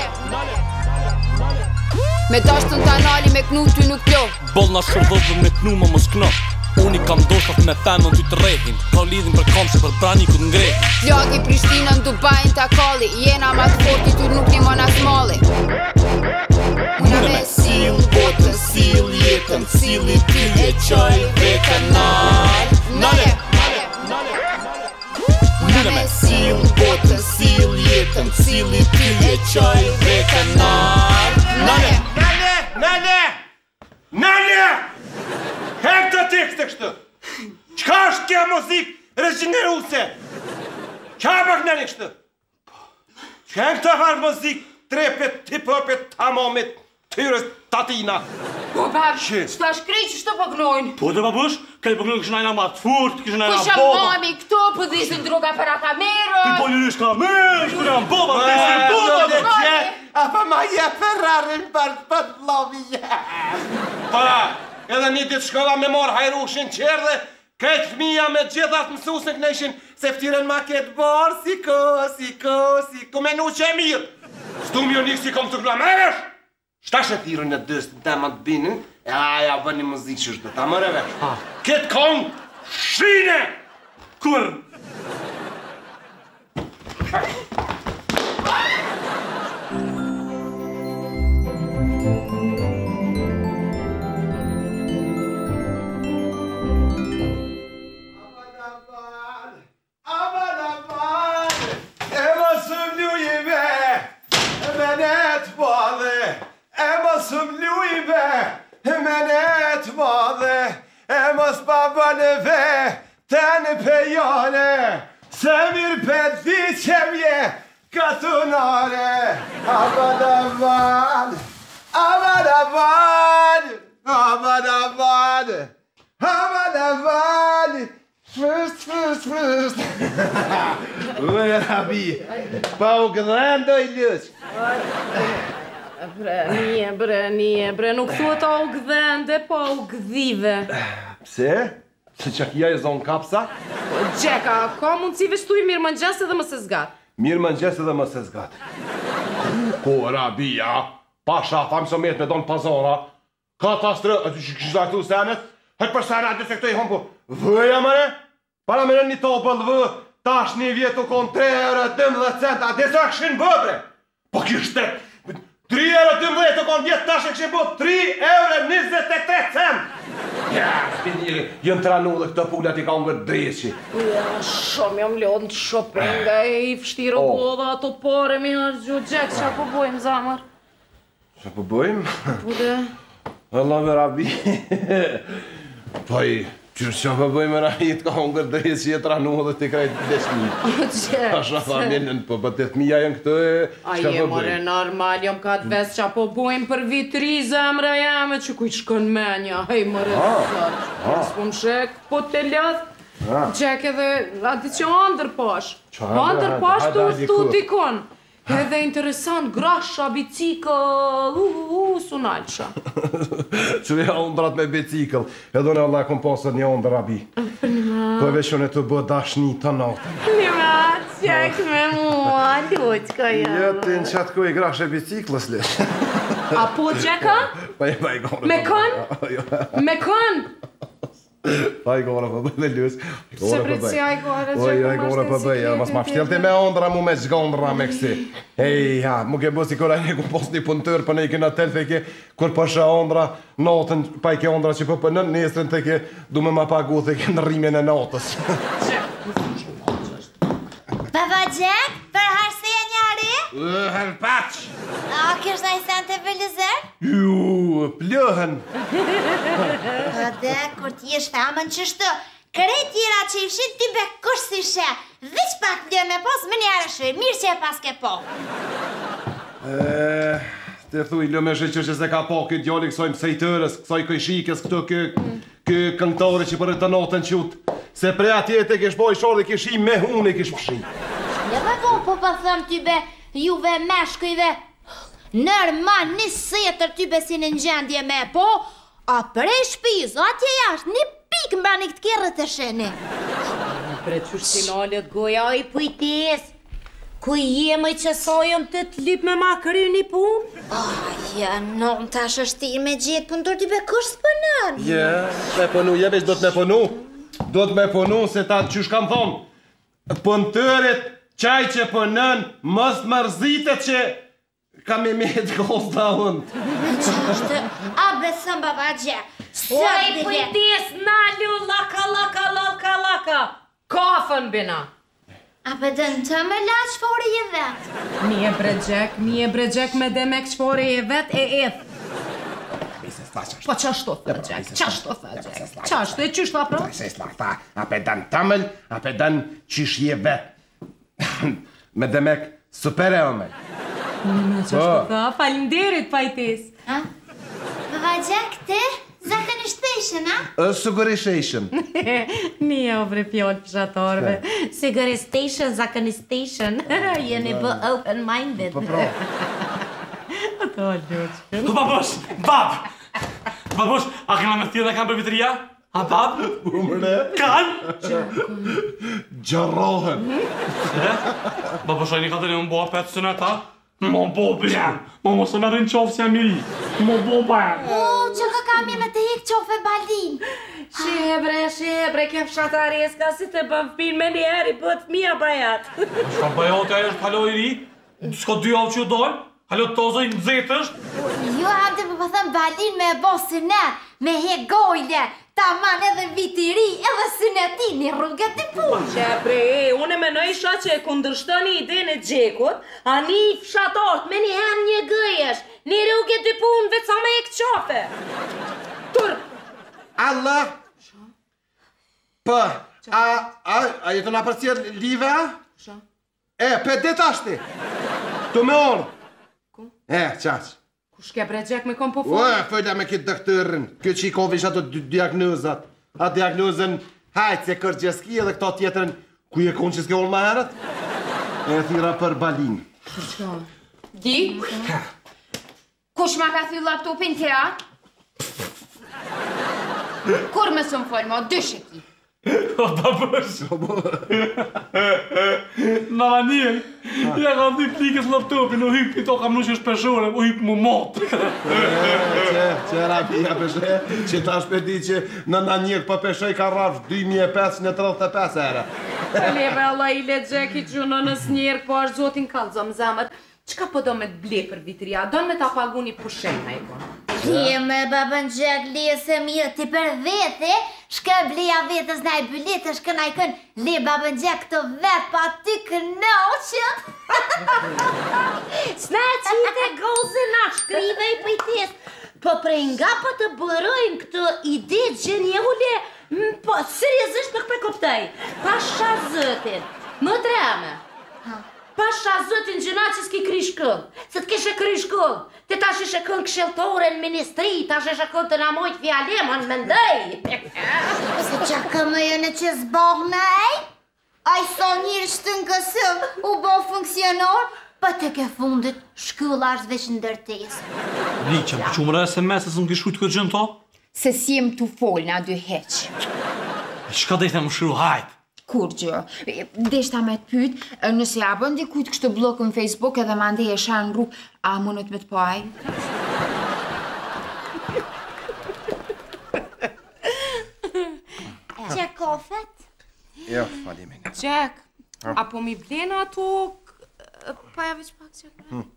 Me dashtën ta nali me knu ty nuk plo. Bollna shëvëvë me knu më mos kno. Unë I kam doshtat me femën ty të rehin. Ka lidhin për komshe për branikut ngrehin. Ljogi Prishtinën, Dubajin, Takalli. Jena ma të forti ty nuk një mona smalli. Muna me sil botën, sil jetën, cili ty e qoj vetën. Nale. Muna me sil botën, sil jetën, cili ty e qoj vetën. Nale! Hek të tekste kështë! Qka është kja muzik regeneruse? Qa pak nani kështë? Qka të farë muzik trepet, tip-hopet, tamomit, tyres, tatina? Po, babë, s'ta shkrej që shto pëgnojnë? Po dhe babush, kaj pëgnojnë kështë najna ma të furt, kështë najna boba. boba. Po mami këto, po dhisën droga për a kamerë. Ti po njërish kamerë, kështë najna boba, të dhisën boba. Apo ma je Ferrarin për lovi jem. Pa, edhe një ditë shkolla me morë hajrushin qërë dhe krejtë fëmija me gjithat mësusën kënëshin se ftyren ma ketë borë, si ku menu që e mirë. Stu mi o nikë si kom të kula, mërësh! Shtash e thirën e dësë në temat binin, Ja, bëni muzikë që është, ta mëre vesh. Këtë kong, shine! Kur? Se mirë për di që mje katunare. Abadavan, abadavan, abadavan, abadavan. Frust. Ue, Rabi, pa u gëdhen do I lësh. Bre, nuk thua ta u gëdhende, pa u gëdhive. Pse? Se që kia e zonë kapsa? Gjeka, ka mundësi veshtu I mirë mëngjes edhe më se zgat. Mirë mëngjes edhe më se zgat. Ko, Rabia, pasha, thamë së metë me donë pazora. Ka ta strë, kështë zartu senet? Hëtë për senet, dy se këto I hompo. Vëja mëre? Para me në një topëll vë, tash një vjetu kon 3 euro 12 cent, a desa këshin bëbre? Po kështë 3 euro 12 kon vjetë, tash e këshin bë 3 euro 23 cent. Ja, jënë tranu dhe këto pullat I ka unë vërë dreqi. Ja, shumë jam lodhë në shoppinga I fështirë bodha ato pare mi hargju. Gjek, qa po bojmë, zamër? Qa po bojmë? Pude? Allah me Rabi. Po I, qërë qa po bojmë Rabi, të ka unë vërë dreqi e tranu dhe të krejtë 10.000. Gjek, a shra tha minën, po 8.000 janë këto e a je more normal, jam ka të ves qa po bojmë për vitri zemra jame që kuj shkën menja. Hej, more sot. S'po më shek, po të ljath. Gjek edhe, ati që andër pash. Andër pash të ustu dikon. Edhe interesant, grasha, bicikl, sunalqa. Qëve ondrat me bicikl, edhe në Allah kom pasër një ondër Rabi. Po veshën e të bë dashni të natë. Një matë, qek me mua, luqka jam. Jëtë në qatë ku I grashe biciklës lesh. A po gjeka? Pa I gore. Me kën? Me kën? Pa I gore për bëj lus. Se precia I gore, gjeka gore për bëj, mas ma fshtelti me ondra mu me zgondra me kësi. Ej, ha, mu ke bësi kora një ku pos një pëntër për ne I kena tel feke kur përsha ondra natën, pa I ke ondra që për në nesrën të ke du me ma pagu të ke në rrimjen e natës. Baba Gjek, për harësia njari? Hërpaq! A, kështë në I sen të vëllëzër? Ju, plëhen! Dhe, kur t'jesh famën qështu, kërejt tjera që I fshin t'i be kush si she, viq pak plë me pos, më njërë shuj, mirë që e pas ke po. Te thuj, lë me shqyqër që se ka po këtë djali kësoj mësejtërës, kësoj këjshikës, këto kë këngtore që për të notën qut. Se pre atjet e kesh boj shorë dhe kesh I me unë e kesh pëshin. Ja me po pa thëm ty be, juve meshkujve, nërma një setër ty be si në gjendje me po, a prej shpiz, atje jashtë, një pik mba një këtë kjerët të sheni. Pre qështë finalet goja I pujtis, ku jemi që sojëm të t'lip me ma kry një pun? Ja, non, tash është ti me gjithë pëndur ty be kush s'pënën. Ja, me pënu, jebesh do t'me pënu. Do t'me pënu se ta qysh kam thonë. Pëntërit qaj që pënën, mës mërzitet që kam me të kosta unë. Qashtë, a besëm baba Gjek. Oj, pujtis, nalu, laka. Kafën bina. A për dënë të më la qëfori je vetë? Mie bregjek me demek qëfori je vetë e eth. Po qashtu thë gjek, qashtu e qysh tha pro? A për dënë tëmëll, a për dënë qysh je vetë. Me demek super e omel. Qashtu tha, falimderit pajtis. Baba Gjek, ti? Zakonistation, a? Siguristation. Nije ovre pjollë pëshatorve. Siguristation, zakonistation. Jeni bë open-minded. Po pro. Ato ljoqë. Tu babosh, bab! Babosh, a këna me thjeda kanë për vitria? A bab? Umre? Kanë? Gjarrohen. Babosh, a një katër e më boa 5 sëneta? Më bo bjen! Më mos të më rrinë qofë si a miri. Më bo bjen! O, që ka mami me të hek qofe balin. Shebre, ke fshatareska si të bën fpin me njeri, bët mija bajat. Shka bajat e është halo i ri? Shka dy avë që dojnë? Halo të tozoj në zetë është? Jo, hante për thëmë balin me bo synet, me hek gojle, ta man edhe vitiri, edhe syneti, një rrugët të punë. Shebre, unë e menoj isha që e kundërshtoni ide në gjekut, a një fshatort me një hen një gëjesh, një rrugët të punë, vetë sa me hek qofe. Tur! Allah! Pë, a jetë nga përcjer live, a? Për dit ashti! Tu me orë! Qaq. Ku shke bre gjek me kom po folë? Fëllja me këtë dëktërën. Këtë që i kovish ato diagnozat. A diagnozën hajtë se kërgjeski edhe këto tjetërën ku je konë që s'ke ullë ma herët? E thira për balin. Di? Kush ma ka thy laptopin të ja? Kur me së më folë, ma dyshe ki? O ta bësh. Nana njën, ja ka dy plikës laptopin, u hyp këto kam nush e shpeshore, u hyp mu motë. Qera pia peshe, që ta shpedi që nana njën për peshej ka rafsh 2535 ere. Leve Allah i le gjeki që në nës njerë, po është zotin kalzom zemër. Qka po do me të ble për vitria? Do me ta pagu një pushem, hajko? Lije me babën gjek, lije se mirë ti për vete, shka bleja vetës naj bëllete, shka naj kën, lije babën gjek të vetë pa ty kënoqën. S'na qite goze na shkrive i pëjtes, po prej nga po të bërojnë këtë ide gjenjule, po seriozisht nuk për koptaj, pasha zëtin, më dreme. Pasha zëtin gjëna që s'ki kri shkëll, se t'kishe kri shkëll, të tash ishe kënë këshiltore në ministri, tash ishe kënë të namojt fjalemën, mëndej. Se qa këmë e në që zboh nej, a i so njërë shtë në kësëm u bo funksionor, pa të ke fundit shkëlla është veç në dërtes. Liqa, për që mëre SMS e së më kishujt këtë gjënë to? Se si jem t'u folë na dy heq. Shka dhe i të më shru hajt? Kur gjë, deshta me t'pyt, nëse ja bën dikujt kështë blok në Facebook edhe ma ndej e shanë në rrugë, a mundet me t'paj? Qek kofet? Jo, falimin. Gjek, apo mi blena ato, paja veç pak qek.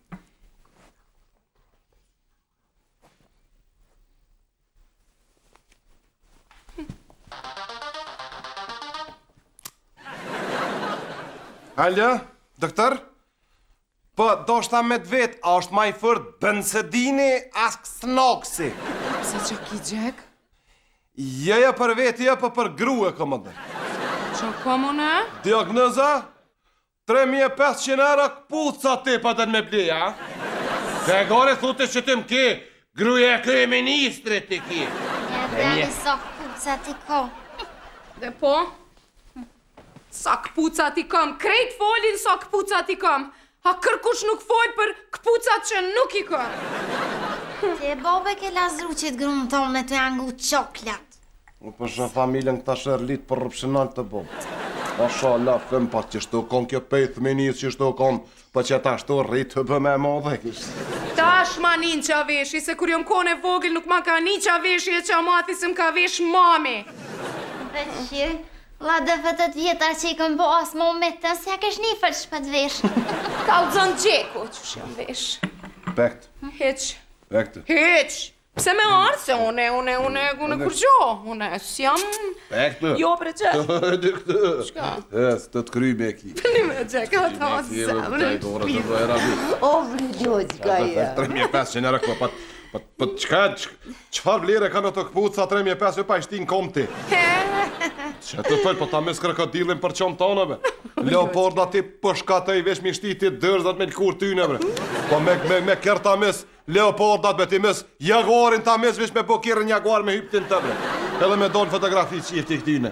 Alo, doktor? Po, do shta me t'vet, a është ma i fërt bensedini as kësnoksi? Pse që ki gjek? Jeja për vetë, jeja për grue, komandër. Që komune? Diagnoza? 3500 euro këpuca ti pa të me bleja, a? Se gore thute që të m'ke, gruje e këj ministri ti ki. E brani sa këpuca ti ko. Dhe po? Sa këpuca ti kam, krejt folin sa këpuca ti kam. A kërkush nuk fol për këpucat që nuk i kam. Ti e bobe ke lazru që t'grumë tonë me të jangu qoklat. Unë përshë familjen këta shërlit për rëpshinal të bomë. Asha la fëm pa që shto kon kjo pejth minis që shto kon, pa që ta shto rritë të bëme modhe kishtë. Tash ma nin qa veshi, se kur jom kone vogël nuk ma ka nin qa veshi e qa mati se m'ka vesh mami. Veqir, la dëfëtët vjetar që i këm bo asë momentën, se ja kesh një fërë shpët vesh. Ka u zonë gjeko që shë jam vesh. Pekt. Heq. Pekt. Heq. Pse me arë se une kur gjo, une s'jam... Pekt. Jo për e gjek. Dë këtë. Shka? Së të t'kry me ki. Pëni me gjek, a ta zemrë. O, vëlloj, qka e. 3500 euro këpa, po qfar vlere ka në të këpuca 3500 pa i shtin kom ti. Që të thëll, po ta mes krokodilin për qomë tonëve. Leoporda ti përshkatej vesh mi shtiti dërzat me l'kur tyne, bre. Po me kërë ta mes Leopordat me ti mes jaguarin ta mes vesh me po kjerën jaguar me hyptin të, bre. Edhe me donë fotografi që i tiktine.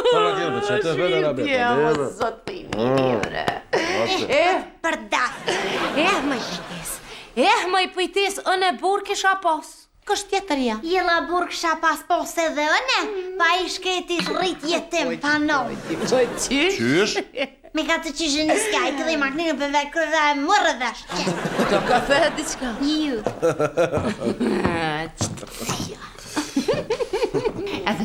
Për daf. Më i pëjtes, ëne burë kisha pas. Kështë tjetërja? Jela burë kisha pas pos edhe ëne, pa i shkreti rrit jetim panon. Qysh? Me ka të qyshë një skajt dhe i makninë për vej kërëve e mërë dhe shqe. Do ka thë diqka? Ju.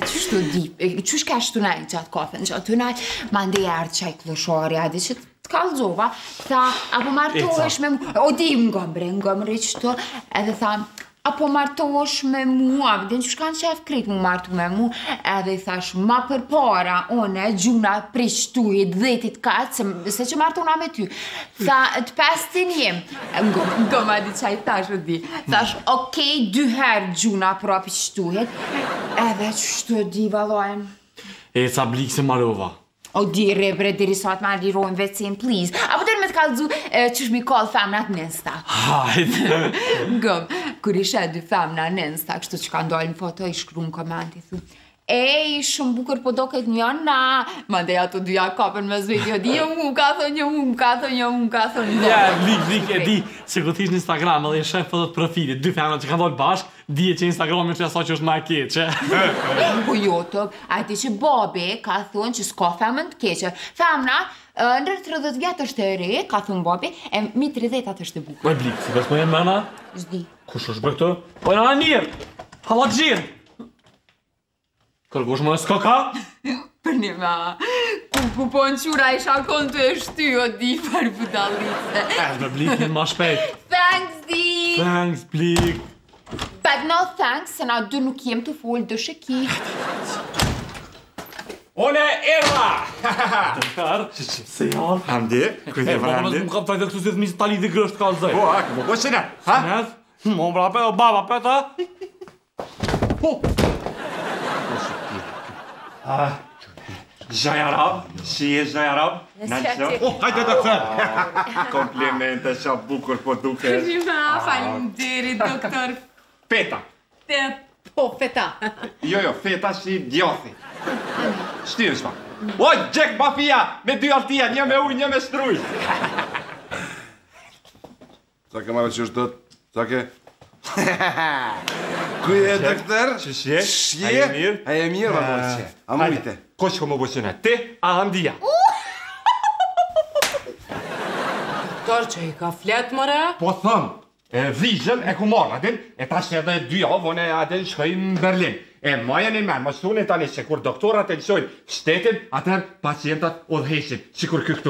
Qështu di, qësh ka shtunaj gjatë kafen që aty naj, ma ndi erë qaj kloshari, adi që të kalzova, tha, apo martohesh me mu, o di ngëmre qëto, edhe tha, apo martohesh me mu, abdin që shkan qef krit mu martu me mu, edhe i thash, ma për para, one, gjuna prishtuhit, 10 katë, se që martona me ty, tha, të pestin jem, ngëma di qaj tash o di, thash, okej, 2 herë gjuna pra prishtuhit, edhe qështu di valojnë. E ca blik se marova. O di rebre, diri sot ma lirojnë vecin, please. Apo deri me t'kallzu qysh mi kall femnat në Insta. Hajde. Gëm, kur ishe 2 femna në Insta, kështu që ka ndojnë foto, i shkru në komenti, thu, ej, shumë bukur po doket njëna, ma ndej ato 2 kapën me zveti, di, mu ka thënë, Ja, blik, e di, se ku t'ish në Instagram edhe e shef fotot profilit, 2 femna që ka ndojnë bashk, di që Instagram është aso që është ma e keqe. Po jo të, a ti që babi ka thonë që s'ka femën të keqe. Femna, ndër 30 vjetë është e re, ka thonë babi, e mi 30 atë është e bukur. Po e blik, si pas më jenë mëna? Zdi. Kush është bërë këto? Po e në anirë, halat gjirë. Kërgosh më në s'ka? Për një ma, ku po në qura isha konë të e shty, o di, për budalice. Me blik jenë ma shpejt. Thanks, di! Thanks, blik. But no thanks, se na 2 nuk jem të full dë shëki. One erra! Dëktar, se janë? Hamdi, kujtë e për Hamdi? Më ka pëtajtë këtu si të misë tali dhe grësht ka zëj. Po, a, këmë, po shënë, ha? Shënet? Më mbra pe, o baba pe ta? Po! Zhaj Arab, si e Zhaj Arab? Hajde doktor! Komplimente qa bukur po duke. Shima, falimderi, doktor. Feta. Po, feta. Jo, feta si djothi. Shtirë shma. O, Jack Mafia, me 2 altia, një me ujë, një me struj. Sa ke marrë që është dët? Sa ke? Kuj e doktor? Shje? Shje? A je mirë? A je mirë, ma mërë që. A mujte? Ko që më bësënë? Te, a Hamdia? Doktor, që i ka flet, mëre? Po thëmë, vizën e ku marrë atin, e ta që edhe 2 javë, vone atin shkojnë në Berlin. E majën e mërë, më stune tani që kur doktorat e lësojnë shtetin, atër pacientat odheshin, që kur këtu.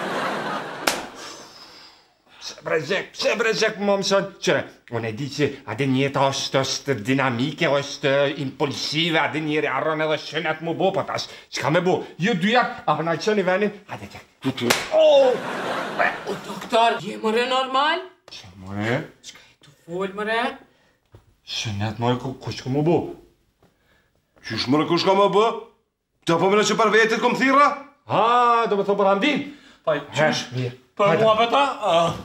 Pse brezhek më mësën? Qëre, unë e di që adin njeta është dinamike, është impulsive, adin njeri arron edhe shënat mu bo, po tash, që ka me bo? Ju 2 jakë, a përna qënë i venin, adin tja. O, doktor, je mëre normal? Që mëre? Që ka i të folë, mëre? Shënat mëre, ku që ka mu bo? Qysh mëre kush ka më bë? Të po mëre që për vetit kom thira? Ha, do me thonë për Hamdin? Qysh? Mirë. Për mua për ta?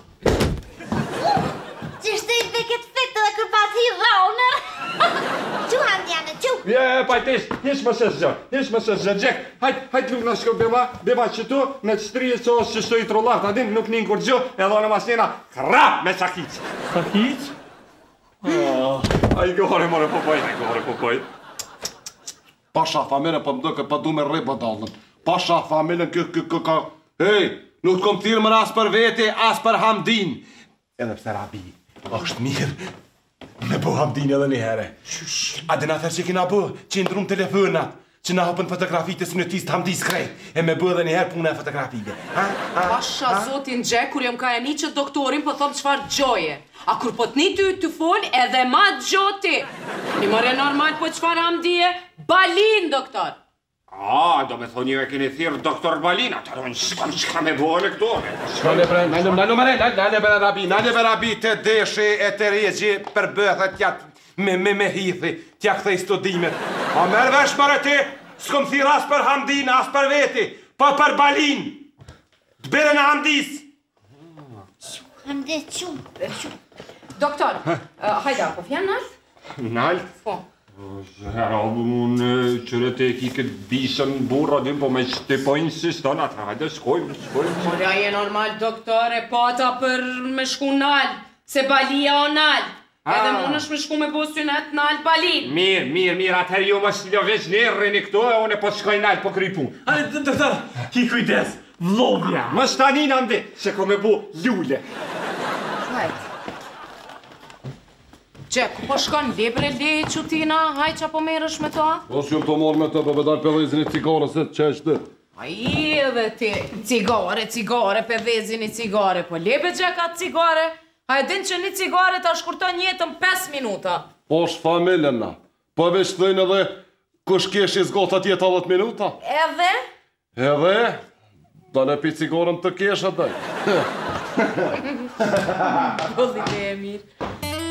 Qështë i veket fete dhe kër pati i raunër? Qu Hamdiane, qu? Je, pajtesh, jesh më sesë gjë, Gjek, hajt nuk në shko bema që tu, në të strije që është që shto i trollartë, adin nuk një kur gjë, edhe në mas njena, krap me sakic. Sakic? A i gore, more popoj. Pasha familën, po më do këtë pa du me rrej badallën. Pasha familën, ka... Hej, nuk kom thirë më as për vete, as për Hamdin. Edhe pse Rabi, është mirë. Me bo Hamdin edhe një here. A dhe na thërë që kina bo, që i ndrum telefonat, që na hopën fotografit e sunetis të Hamdis krej, e me bo edhe një herë puna e fotografive. Pasha zotin Gjek, kur jem ka e një që doktorin po thom qfar gjoje. A kur po t'ni ty të fol, edhe ma gjoti. Një mëre normal po qfar Hamdije, Balin, doktor. A, do me thonë një e keni thirë doktor Balin, atërën shka me bojnë këto. Nane për Rabi të deshe e të regji për bëthet jatë me hithi, tja këthej studimet. A merë vesh mërë ti, s'kom thirë as për Hamdin, as për veti, po për Balin. Të bere në Hamdis. Hamdi, qu. Doktor, hajda, po fjen nalt? Nalt? Po. Unë qëre të ki këtë bishën burra dim, po me po insiston atë, hajde shkojmë. Morja je normal, doktor, e pata për me shku nal, se Balia o nal. Edhe mund është me shku me bosynet nal Balin. Mirë, atëherë ju më shlovesh një rrini këto e unë po shkoj nal po krypu. Hajde, doktor, ki kujdes, vlodhja. Më shtanin ande, se ko me bu lule. Hajde. Gjek, po shkon lebre leje qutina, haj qa po merësh me ta? Po s'jom të marrë me të, po vedar për dhezin e cigare, se që është të. Ai edhe ti, cigare, për vezin i cigare, po lebe Gjek atë cigare? A e din që një cigare ta shkurton jetën 5 minuta? Po është familjen na. Po veç thëjnë edhe kush kesh i zgota tjetë 10 minuta. Edhe? Edhe? Da në pi cigaren të kesh atë. Bolli dhe e mirë.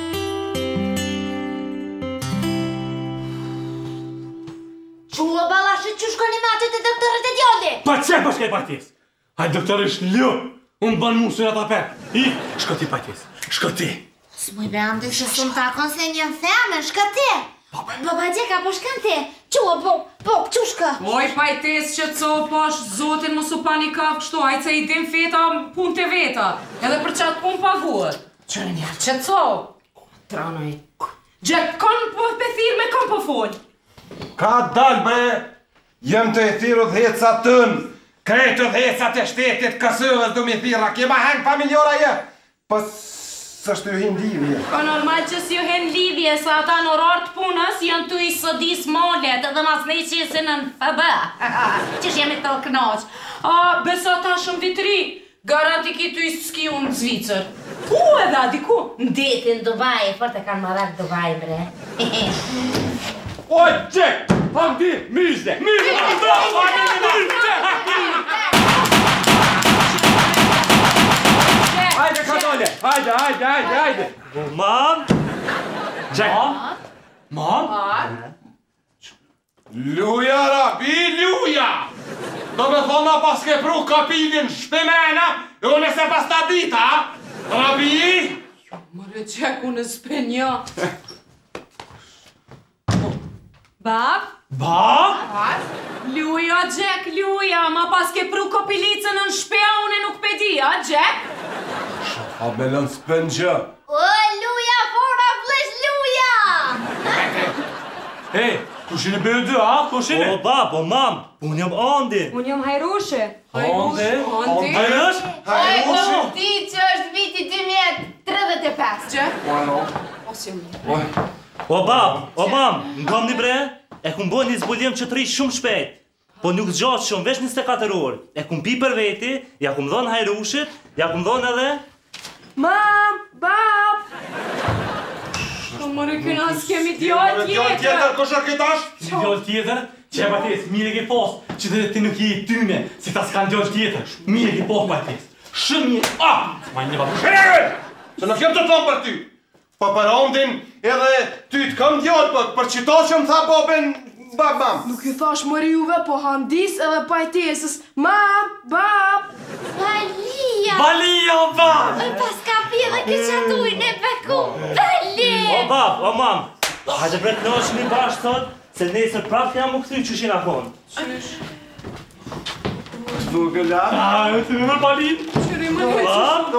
Qua balashe që shkoni me atët e doktorët e djolli? Pa që pa shkaj partjes? Hajde doktor është ljo, unë banë mu së në tapet. Shko ti partjes, shko ti. S'muj be am dyshe së më takon se një theme, shka ti. Baba Gjeka, po shkan ti? Qua, po, që shka? Oj, pajtes që co pash, zotin më su panikaf kështu, hajtë se i dim feta pun të veta. Edhe për qatë pun pavuët. Që njerë, që co? Tranoj. Gjek, kanë po pëthir me kanë po folë. Ka dal bre, jem të e thiru dheca tënë, krejtë dheca të shtetit kësëvës du mi thira, kema heng familjora je, pës sështë ju hin livje. Ka normal që s'ju hen livje, sa ata në orartë punës janë tu i sëdis molet edhe mas ne i qesin në FB, që jemi të knaq. Beso ta shumë vitri, garanti ki tu i s'ki unë Zvicër. Ku edhe adiku? Ndetin Dubai, për të kanë marak Dubai bre. Oj, Gjek! Handi, mizde! Hajde, Katole! Hajde! Mam! Gjek! Mam? Luja, Rabi, luja! Do me thona pas ke pru kapinin shpimena, e unë se pas ta dita, Rabi? Mërë Gjek, unë s'penja. Bab? Luja, Gjek, luja, ma pas ke pru kopilicën në shpea, une nuk pedi, a, Gjek? A belën s'pen gjë. O, luja, fora, flesh, luja! Hey, kushin e bërë dy, a? Kushin e? O, bab, o, mam, unë jam Andi. Unë jam Hajrushe. Andi? Hajrush? Hajrushi? Ti që është viti 2035, që? O, bab, o, mam, ngam një bre, e kum boj një zbulim që të rrish shumë shpejt. Po nuk zgjatë shumë, vesh 24 orë. E kum pi për veti, ja kum dhonë Hajrushit, ja kum dhonë edhe... Mam, bab! Mërë këna s'kemi djallë tjetër! Kush është këtash? Djallë tjetër? Që e bates, mire ke pos, që dhe ti nuk je i tyme, si ta s'kan djallë tjetër. Mire ke pos, bates. Shumë mire... Ma një bates. Shere! Se nuk jem të tonë për ty. Po për Andin edhe ty të kam djallë, për qita që më tha babin, mam. Nuk ju thash mëri juve, po handis edhe pajtesës. Mam, bab! Balia, bab! Pas ka pi dhe ki qatuj në beku, Bali! O, bab, o, mam, hajde bre të nosh një bashkë thot, se nesër prap jam më këthy që shina konë. Qysh? Vugëla? Të me mërë Balin? Qyri më në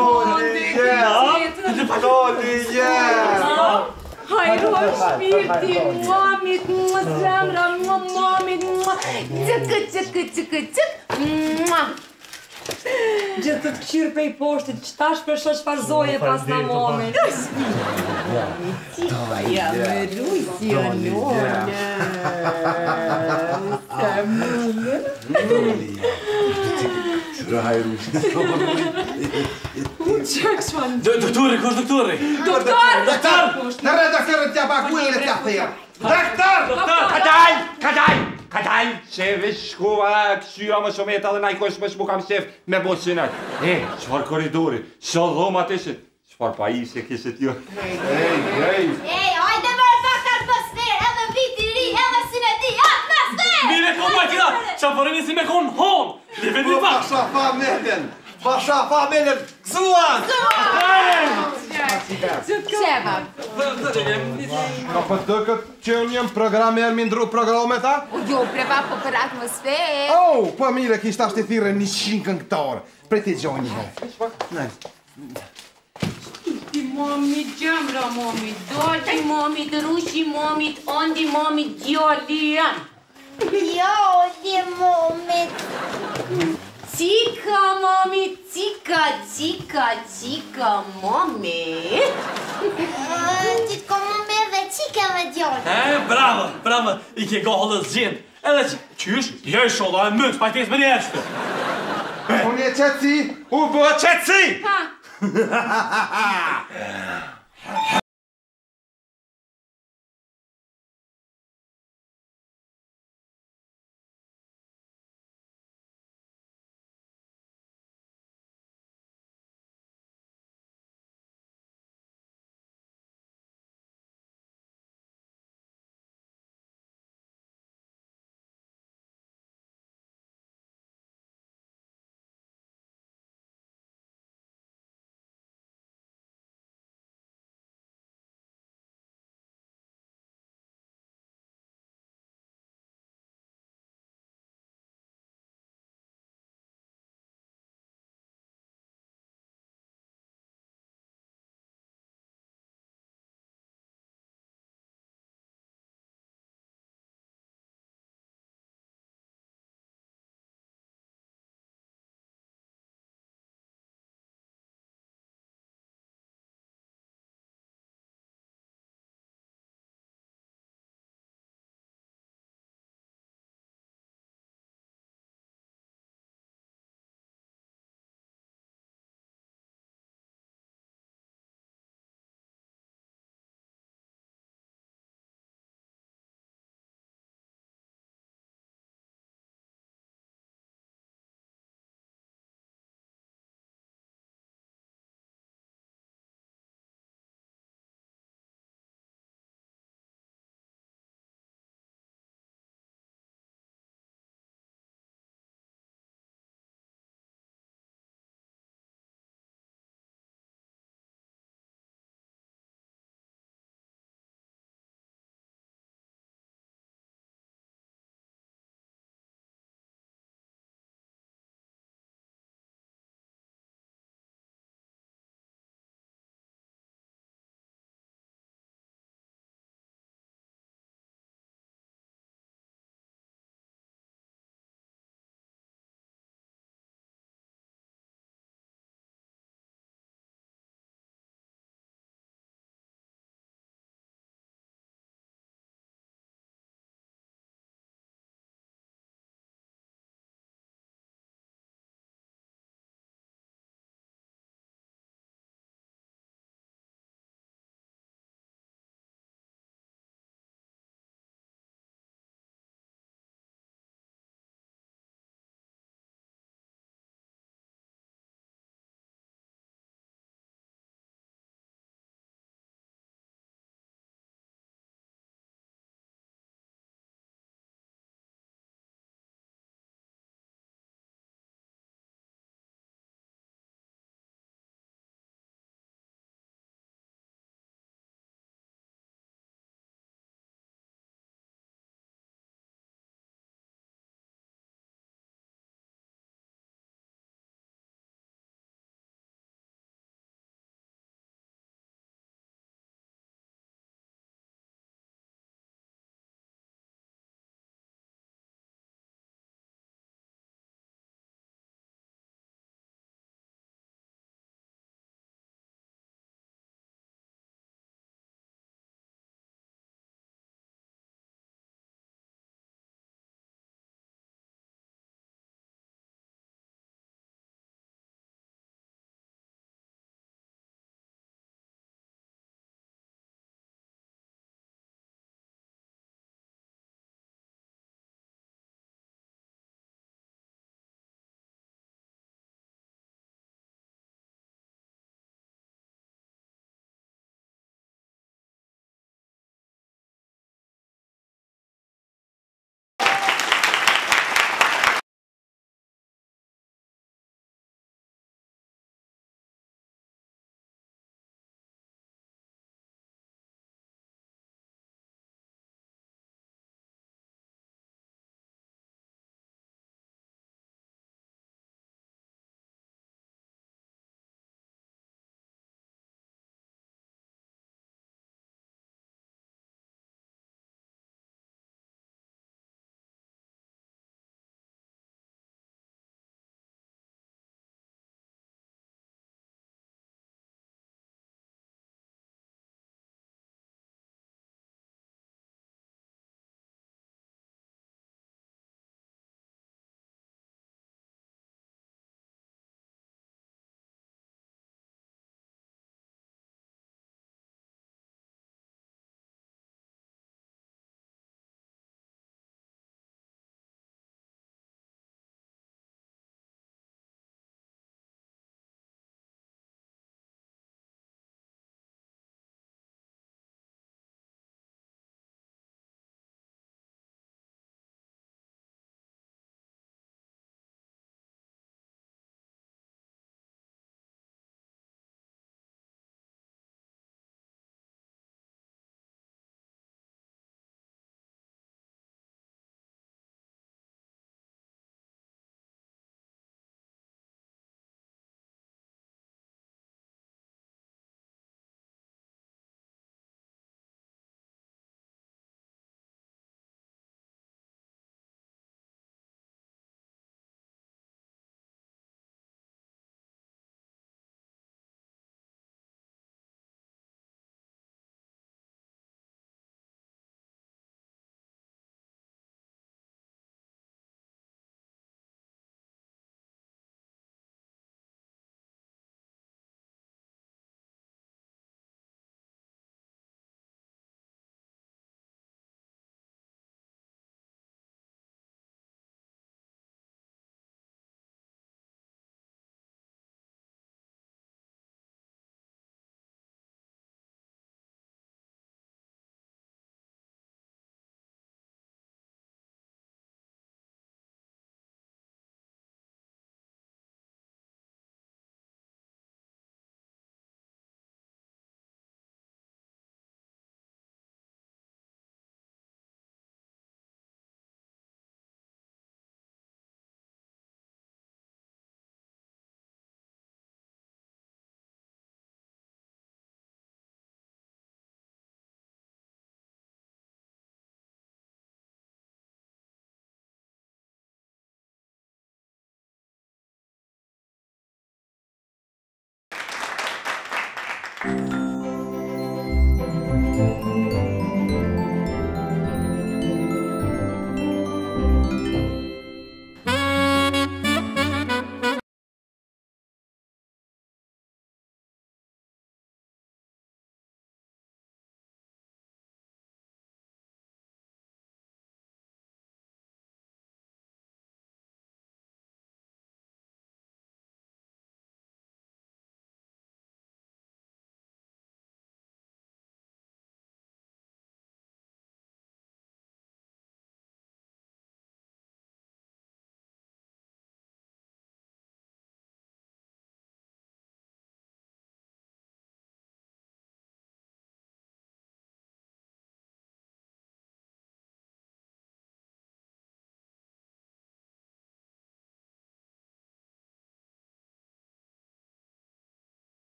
Doli, Hajrush, mirti, mamit, zemra, mamit, cëk. Gjithë të këqyrë pe i poshtit, qëtash për shosh farzoje pas në momin. Ja, me rujsi o njone. Se mëllë. Qyra Hajrush. Qëk shman? Doktori, kush doktori? Doktor! Në redaktorët t'ja baguele t'ja thirë. Doktor! Kadaj! Shevi shkuva këqyra më shumeta dhe na i kosh më shmu kam shef me bosinat. Qfar koridori, shal dhomat ishin, qfar pa ishe kishit ju. Ej, hajde mërë pakar pësner, edhe viti ri, edhe sineti, atë pësner! Mire konë bajtira, qa përëni si me konë hon! Live një pak! Basha familjen, gzuan! Qebab? Ka për të këtë që unë jem programer mi ndru programet, a? Jo, preva po për atmosferë. Oh, po mire, kishtë ashtë të thire 100 këngëtarë. Prej të gjoj një herë. Ti momit, gjemra momit, dolti momit, rushi momit, ondi momit, gjolli janë. Gjolli momit. Cica, mami, cica, mami. Ti të komë me dhe qike dhe djallë. Bravo, I ke gallë zgjend. Edhe që, qysh, jo I sholla e mëtë, pajtes me njështë. Unë e qëtësi, u bë qëtësi! Ha.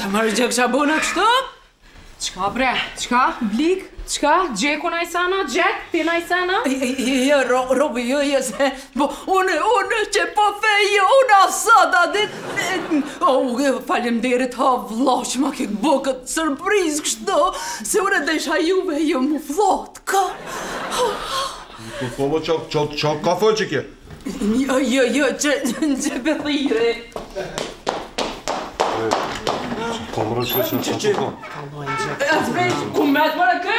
Qa marrë gjë kësha bëna kështu? Qka bre? Qka? Blik? Qka? Gjeku na i sana? Gjek? Ti na i sana? Jo, Robi, jo, se... Unë që po fejë, unë asada dit... Falemderit ha vla që ma ke bë këtë sërpriz kështu, se unë dhe isha juve jo mu vlat, ka? Po, qa ka fëllë që kje? Jo, që bëthire. Po më rëqë që po. Ku me të mërë kë?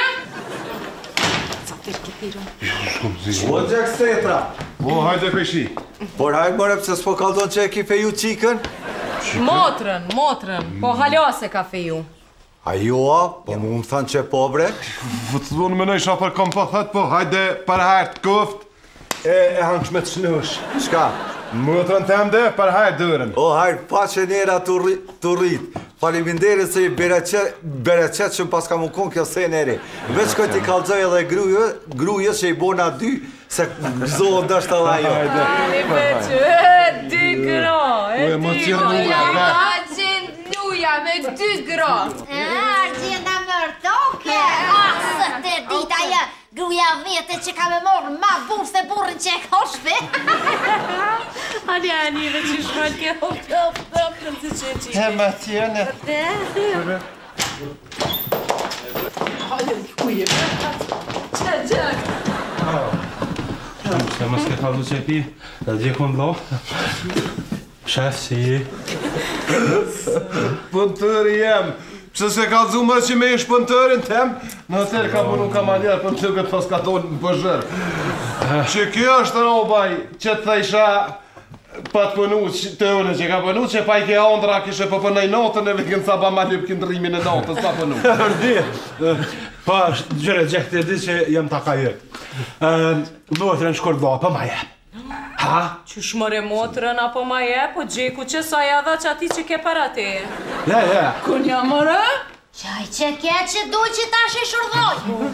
O, Gjek Stetra. O, hajde peshi. Por hajde mërë pëse s'po kaldon që e ki feju qikën? Motrën, po halase ka feju. A joa, po mu më thanë që po bre? Vëtë më në isha për kom po thët, po hajde për hajtë këft, e hangsh me të shnush. Shka? Mëtërën të emde, për hajtë dërën. O, hajtë pa që njera të rritë. Faleminderit se i bereqet që më pas ka më konë kjo seneri. Veç këtë t'i kalzoj edhe gruje që i bona dy, se gëzohë ndështë të lajo. Ani peqë, dy gra, Nuja me dy gra. Argjenda mërë toke. Asë të dita jë, gruja vete që ka me morë ma burë se burën që e koshpe. Ani, ve që shmëll ke hop, në të qeqi. He, ma tjene. Hajde, ku je Gjek. Se më s'ke kaldu që pi, dhe gjekon lo. Shef, si je? Pëntëri jem. Pse se ka zumë që me ish pëntërin tem, në tërë ka punu kamaljer për të këtë pas ka tonë në pëshërë. Që kjo është në obaj që të thejsha pa të pënu të une që ka pënu që pa i ke ondra kishe po pënej notën e vikën sa pa ma lyp këndrimin e notës pa pënu. Rdi, pa gjëre Gjek të di që jem ta ka jetë. Motrën shkordo, pa ma jep. Ha? Qysh mëre motrën apo ma je, po Gjeku që sa jadha që ati që ke para te. Ja. Kun jam mërë? Qaj që ke që du që ta shi shurdoj.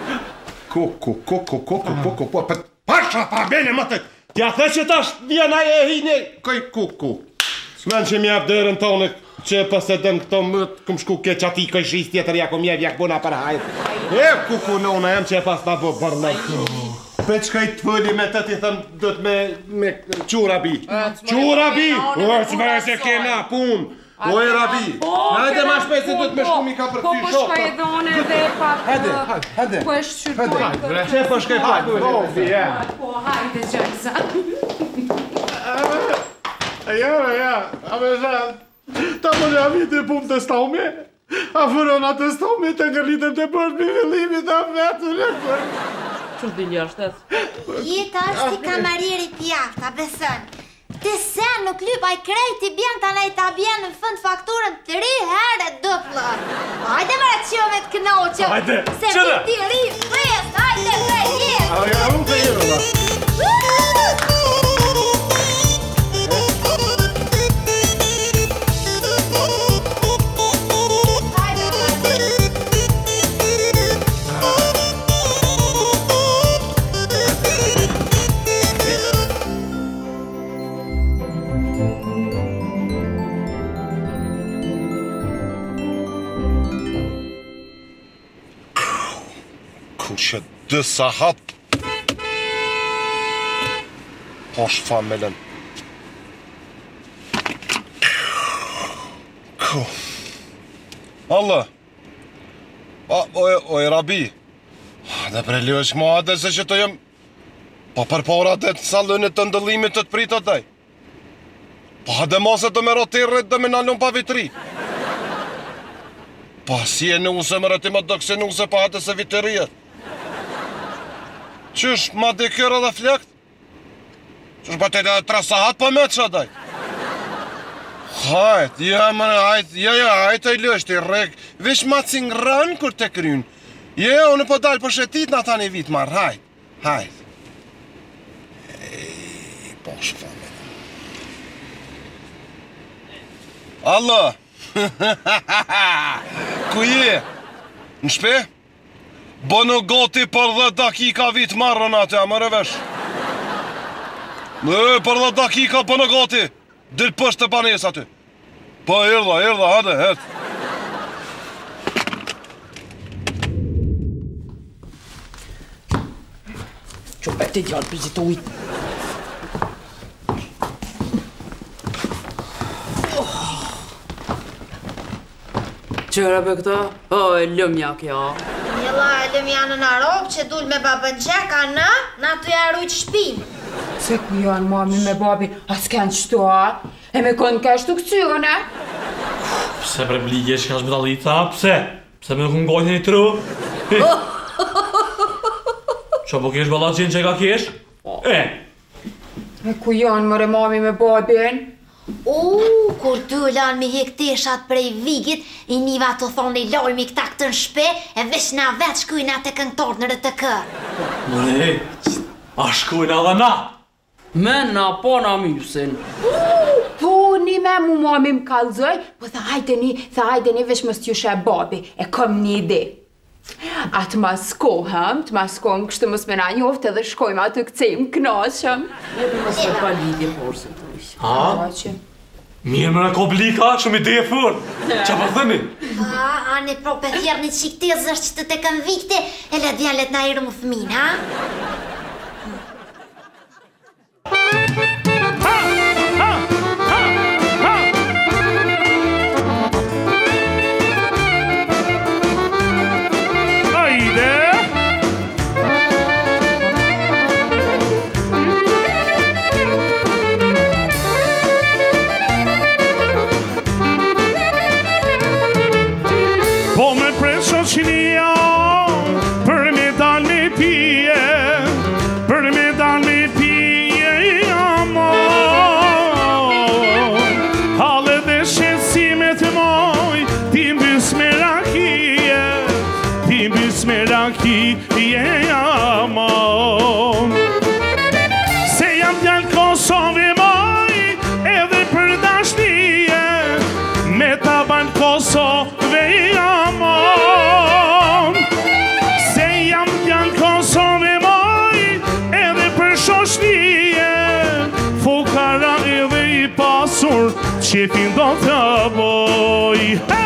Po, pasha pa bene më të... Tja the që tash vjena e hine... Kuku. S'men që mjap dërën tonë që pas e dëmë këto mëtë këm shku ke që ati këj shis tjetër ja këm jev jak buna për hajtë. E, kuku nona em që e pas ta bo bërnej. Pe qka i të fëlli me të ti thëmë dhët me qura bi. Qura bi! O, që me se kena pun. O, e rabi. Hajde ma shpej se dhët me shku mi ka për ty shokë. Po shka i dhone dhe pak... Hajde. Po e shqyrtoj. Që po shkaj pak robi, e? Po, hajde Gjeksa. Ja, a me shanë. Ta më një avit e pumë të staume. A fërën atë staume të ngërlitëm të përshë mi fillimit a vetë në kërë. Qërë dhe ljashtet? Jeta është i kamariri pjafta, besën. Të sen nuk lypa i krejti bjen të nej ta bjen në fund fakturën 3 herë dëpla. Hajde mërë që me të knoqë. Hajde, se qëre. ti ri fres, hajde me jetë. Hajde, unë të jero, da. Që dësa hap Hosh famelen Allah O e rabi Dhe preli është ma adhe se që të jem Po për porat e të salënit të ndëllimit të të pritë ataj Po hadhe ma se të me rotirrit dhe me nalun pa vitri Pa si e nuse më rëti më dëkse nuse pa hadhe se vitërijet Qysh, ma di kërë dhe flekt? Qysh, ba të edhe 3 sahat për me që daj? Hajt, hajt e lështi, rek, vish ma cingran kur të kryn. Unë po dalë për shetit në tani vit marë, hajt. Ej, po shfame. Allah! Ku je? Në shpe? Bënë goti për 10 dakika vit marrën atë, a më revesh. Për 10 dakika bënë goti. Dil pështë të banes aty. Po, erdha, hajde, het. Qopet e djallë për zitë ujtë. Qëra për këta? O, e lëmja kja. Njëlla e lëmja në narok që dull me babën gjeka na të jarujt shpin. Se ku janë mami me babi, as kënë qëto, a? E me kënë ka shtu këcyrën, e? Pse bre bligje që ka shbedalita, pse? Pse me nuk më gojnë një tru? Qa po kesh bala qenë që ka kesh? E ku janë mëre mami me babin? Kur dullan me hek teshat prej vigit, i niva të thonë i lojmi këta këtë në shpe, e vesh na vetë shkujna të këngtor në rëtë kërë. Mëre, a shkujna dhe na? Me na po na mysin. Po, një me mu mami më kalzoj, po tha hajdeni vesh mës t'jushe babi, e kom një ide. Atë ma skohëm, kështë mës me na njoftë edhe shkojmë atë këcejmë knashëm. Edhe mës me pa lidhje porse të ishë. A? Mirë më në koblika, shumë ide e fërë. Qa pa thëni? A në prope thjerë një qik të zështë që të të kënvikte, e le djan let na irë më fëmin, ha? Se jam djallë Kosovë moj, edhe për dashnije, me ta ban Kosovë amon. Se jam djallë Kosovë moj, edhe për shoshnije, fukara edhe i pasur, qefin do të boj.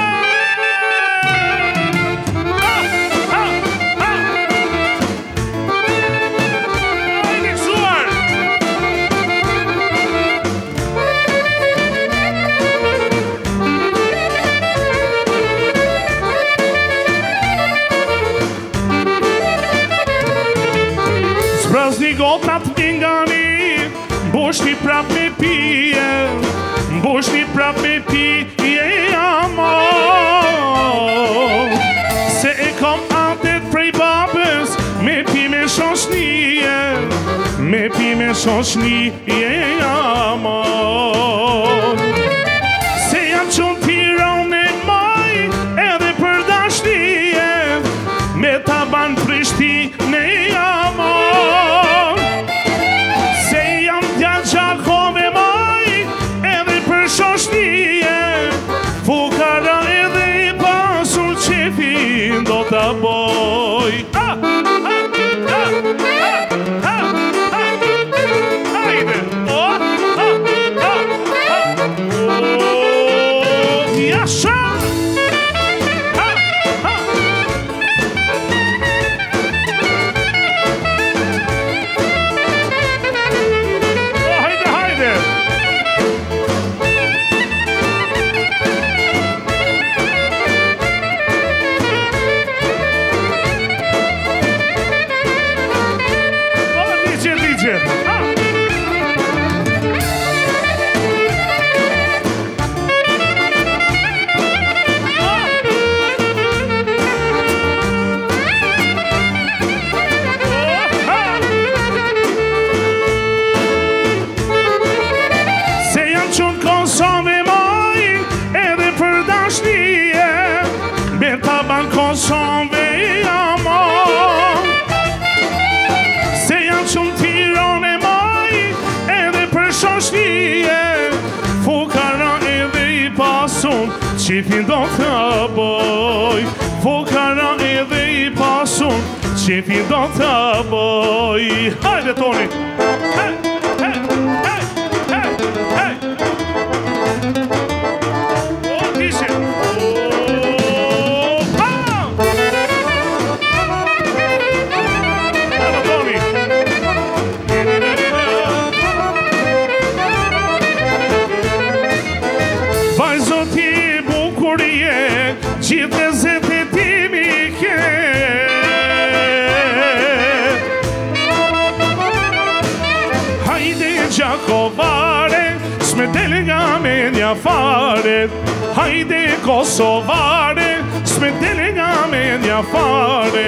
Gotrat pingani, bushti prap me pije, bushti prap me pije amon. Se e kom atet prej babës, me pi me shoshnije, me pi me shoshnije amon. Se jam qënë Tiranë e maj, edhe për dashnije, me ta ban Prishtine amon. Fukara edhe i pasur qefin do të boj. Hajde! Jasha! Hajde, hajde! Kosovë amon. Se jam qënë Tiranë e maj, edhe për shoshnije, fukara edhe i pasun, qefin do të boj. Fukara edhe i pasun, qefin do të boj. Hajde Toni! Hej, hej, hej, hej, hej! zoti bukurie, gjithë në zete timi ke. Hajde Gjakovare, s'me del nga menja fare. Hajde Kosovare, s'me del nga menja fare.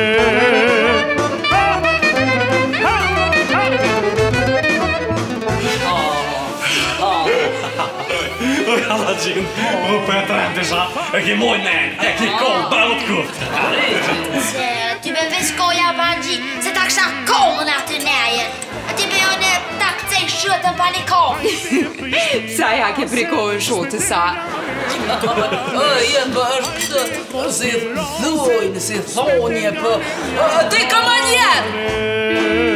Alla gjin, për e trem të sha, e ki moj nen, e ki kohë, bërë të kuft. Se ty me veç koja banji, se ta kësha kohën aty nejen. A ty me jo në ta këcej shëtën pa një kohë. Sa ja ke prikohën shotë, sa? Jenë bë është si thujnë, si thonje për... Ti kamanjer!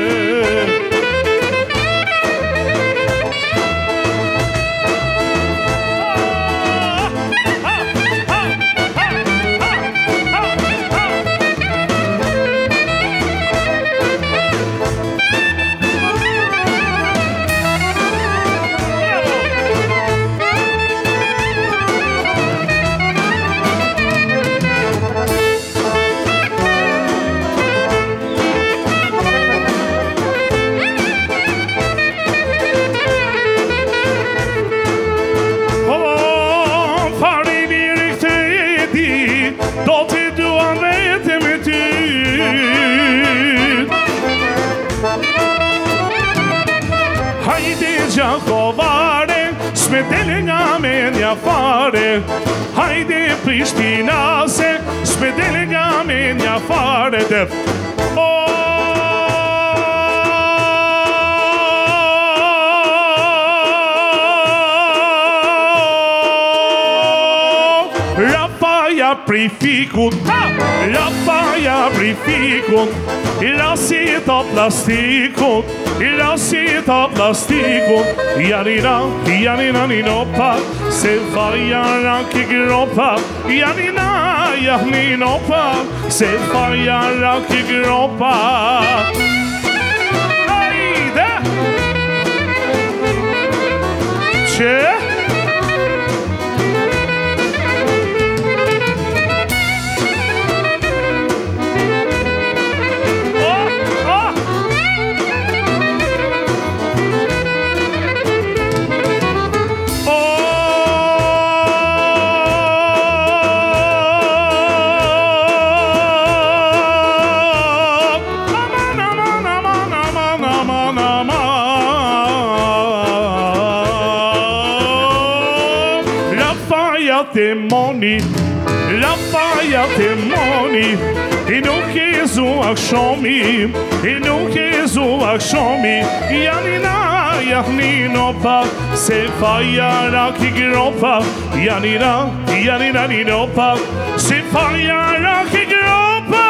Gjakovare, s'me del nga menja fare. Hajde Prishtinase, s'me del nga menja fare. Rafaja prifikun, rafaja prifikun, i rasita plastikun, i rasita plastikun. Janina ninopa, se fajara ki gropa. Janina ninopa, se fajara ki gropa. Ajde! Që? Rafaja temoni, i nuk e zuak shomi, i nuk e zuak shomi. Janina pa, se fajara ki gropa. Janina ninopa, se fajara ki gropa.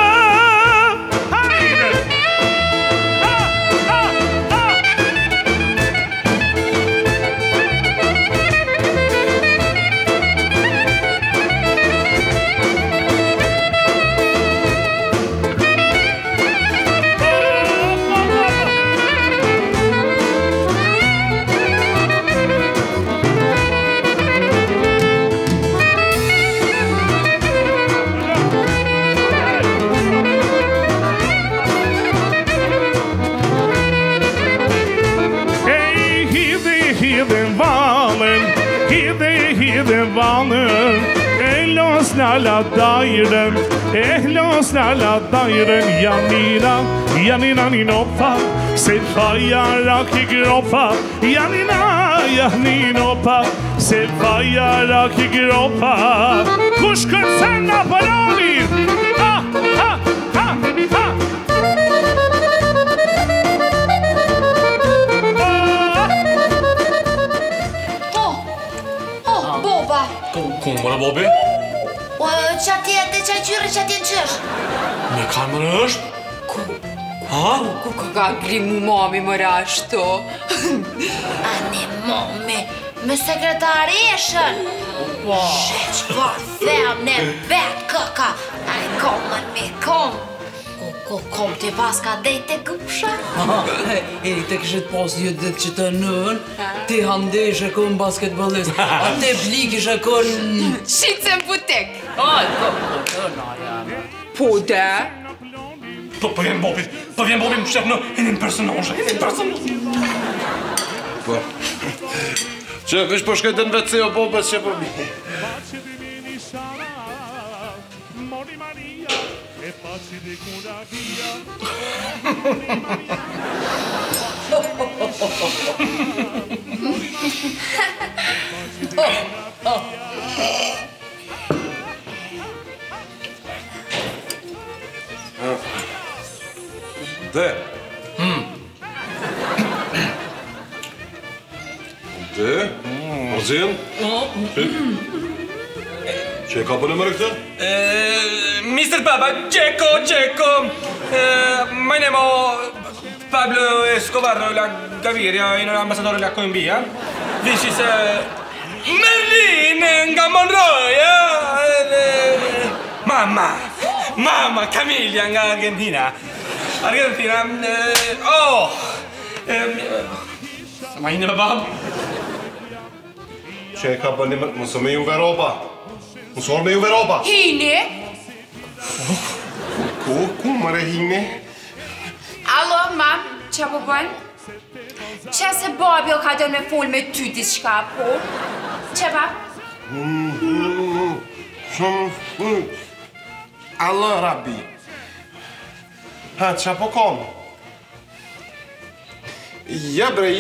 Ehlos la dajren, Janina ninopa, se fajara ki gropa. Janina ninopa, se fajara ki gropa. Kush kërcen nga Napoleonin? Boba! Ku më në Bobi? Që atje dhe që qyre që atje në qësh? Me kamerë është? Ku ka grimu mami më rashto? Ane mami, me sekretareshën. Sheq, var them në bet këka. A e komën me kom. Kom ti pas ka dejt të gusha? E të këshit pas një ditë që të nën, ti hamdesh e kon basketbolist, a te blik ishe kon... Shqitë në butek. Aj, po, naja. Po da? Po vjen Bobi më shef në një personazhe. Po. Që vish po shkoj në WC o Bobës që po mi. Dhe. Dhe? Ozin? Që e ka për në mërë këtë? Mr. Papa, Checo. My name is Pablo Escobar, la Gaviria, ambassador de la Colombia. This is Merlin nga Monroe. Mamma, Camilla nga Argentina. Ma hinë me babë? Që e ka për në mërë, mësë me juve roba. Mësor me juve roba. Hini? Ku mëre hini? Alo, mam, që po bën? Që se babi o ka dërë me full me ty diçka, po? Që pa? Alo, Rabi. Ha, që po kom? Ja, bre,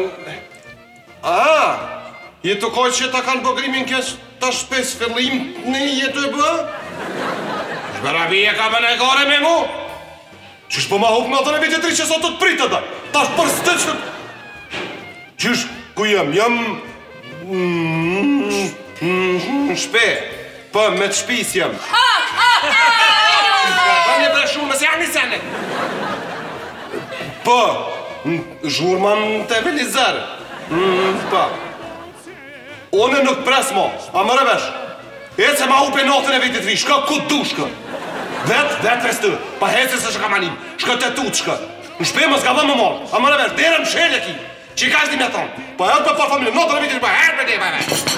jetë të kojtë që ta kanë bëgrimin kësë ta shpes fillim në jetë e bë? Shbe Rabi e ka më në gore me mu? Qysh po ma hukë në atën e vitit 3 që sot të të pritë të ta është për stëtë që... Qysh, ku jam shpe, për me të shpis jam. Për një bre shumë, mësë janë një sene. Për, zhurman të evelizarë. Për. One nuk pres mo, a më rëvesh. E se ma upe notën e vitit 3, shka ku du shka. Vetë festë, pa heci se shka manim, shka të tutë shka. Në shpe më s'ka dhe më morë, a më rëvesh, dherën më shelë ki, që i ka shdi me thonë. Pa e për familje, notën e vitit 3, pa herë për dhe,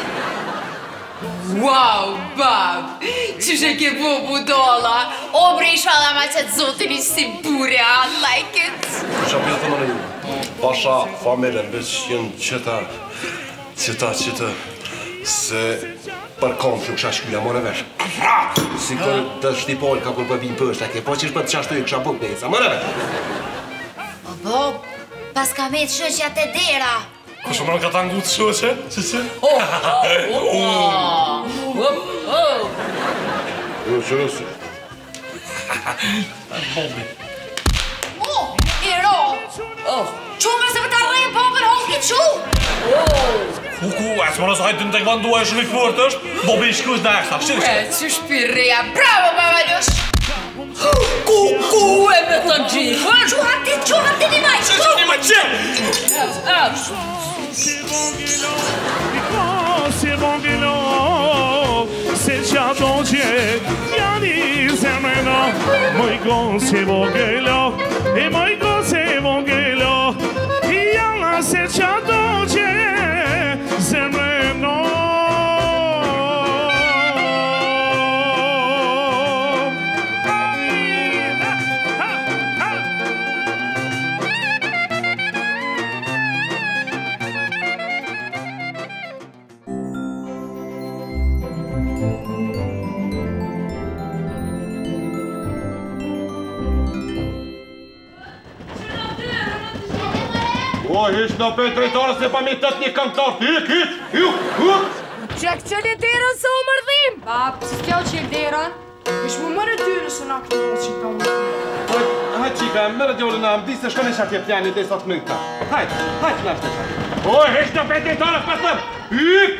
Wow, bab, që shë ke bu budolla. O bre i shvala ma qëtë zotin i si bure, I like it. Qa pjë të më në ju, pasha familjen, veç jenë qëta, se për kom që kësha shkyja more vesh. Si kër të shtipol ka kur përbim pështë, po që shpët qashtu i kësha buk në isa, more vesh. Po, pas ka me të shëqja të dera. Ko shumë në ka ta ngutë shëqe? Që? Qërësë. Bobi. Iro! Qume se për ta rejë Bobën honki qu! Ku, e së mërës hajtë në të këvandu e shumë i fërt është, Bobi i shkush dhe eksa, Që shpiria, bravo, babalush! Ku, e me të gjithë! Që hati një maj, që një maj, që! Se vongelo, se qato që jani zemreno, mojko se vongelo, e mojko se vongelo, jana se qato që zemreno. O, hish në për drejtarës se pa mi tët një këngëtar, hik! Qek që një derën se u mërdhim! Bab, si t'ja që e derën, ish mu mërë ty nësë në këtë mos që ka më të. Hajt qika, mërë djollë në amdi se shkone shatje pjani dhe sot mëjta. Hajt në ashtë të shatë. O, hish në për drejtarës për thëm, hik!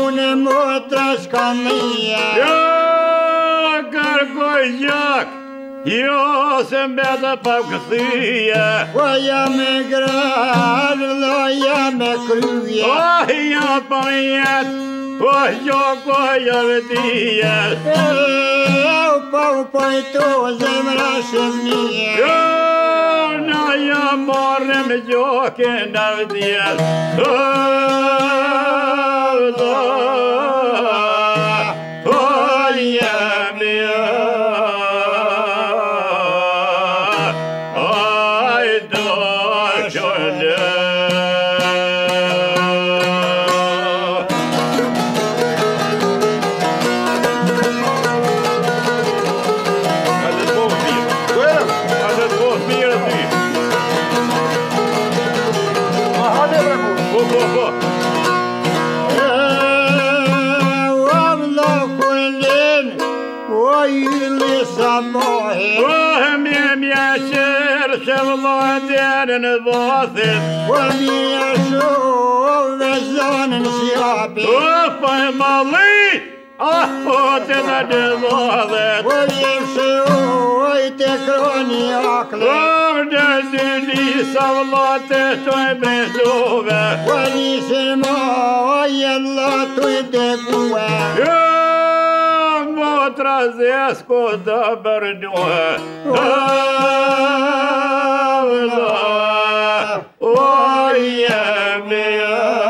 unë motra s'ka mija. Jo, kërkoj gjak, jo se mbeta pa këthyje. Po jam e grarë, lo jam e kryje. Oh, ja pa jetë, po gjoko javëtije. Po pojto zemra shemnije. Jo, na jam marrë me gjoke në vëtjes. Në vathit po mija shove zonën s'japi. Pa e mali, po të në në vathit. Po jem se oj të kroni akle. Po në dy lisa vlate të e brendove. Po nisin ma ojen latu i të kue. Jo, motra zesko të bërnue. Oh, yeah, me.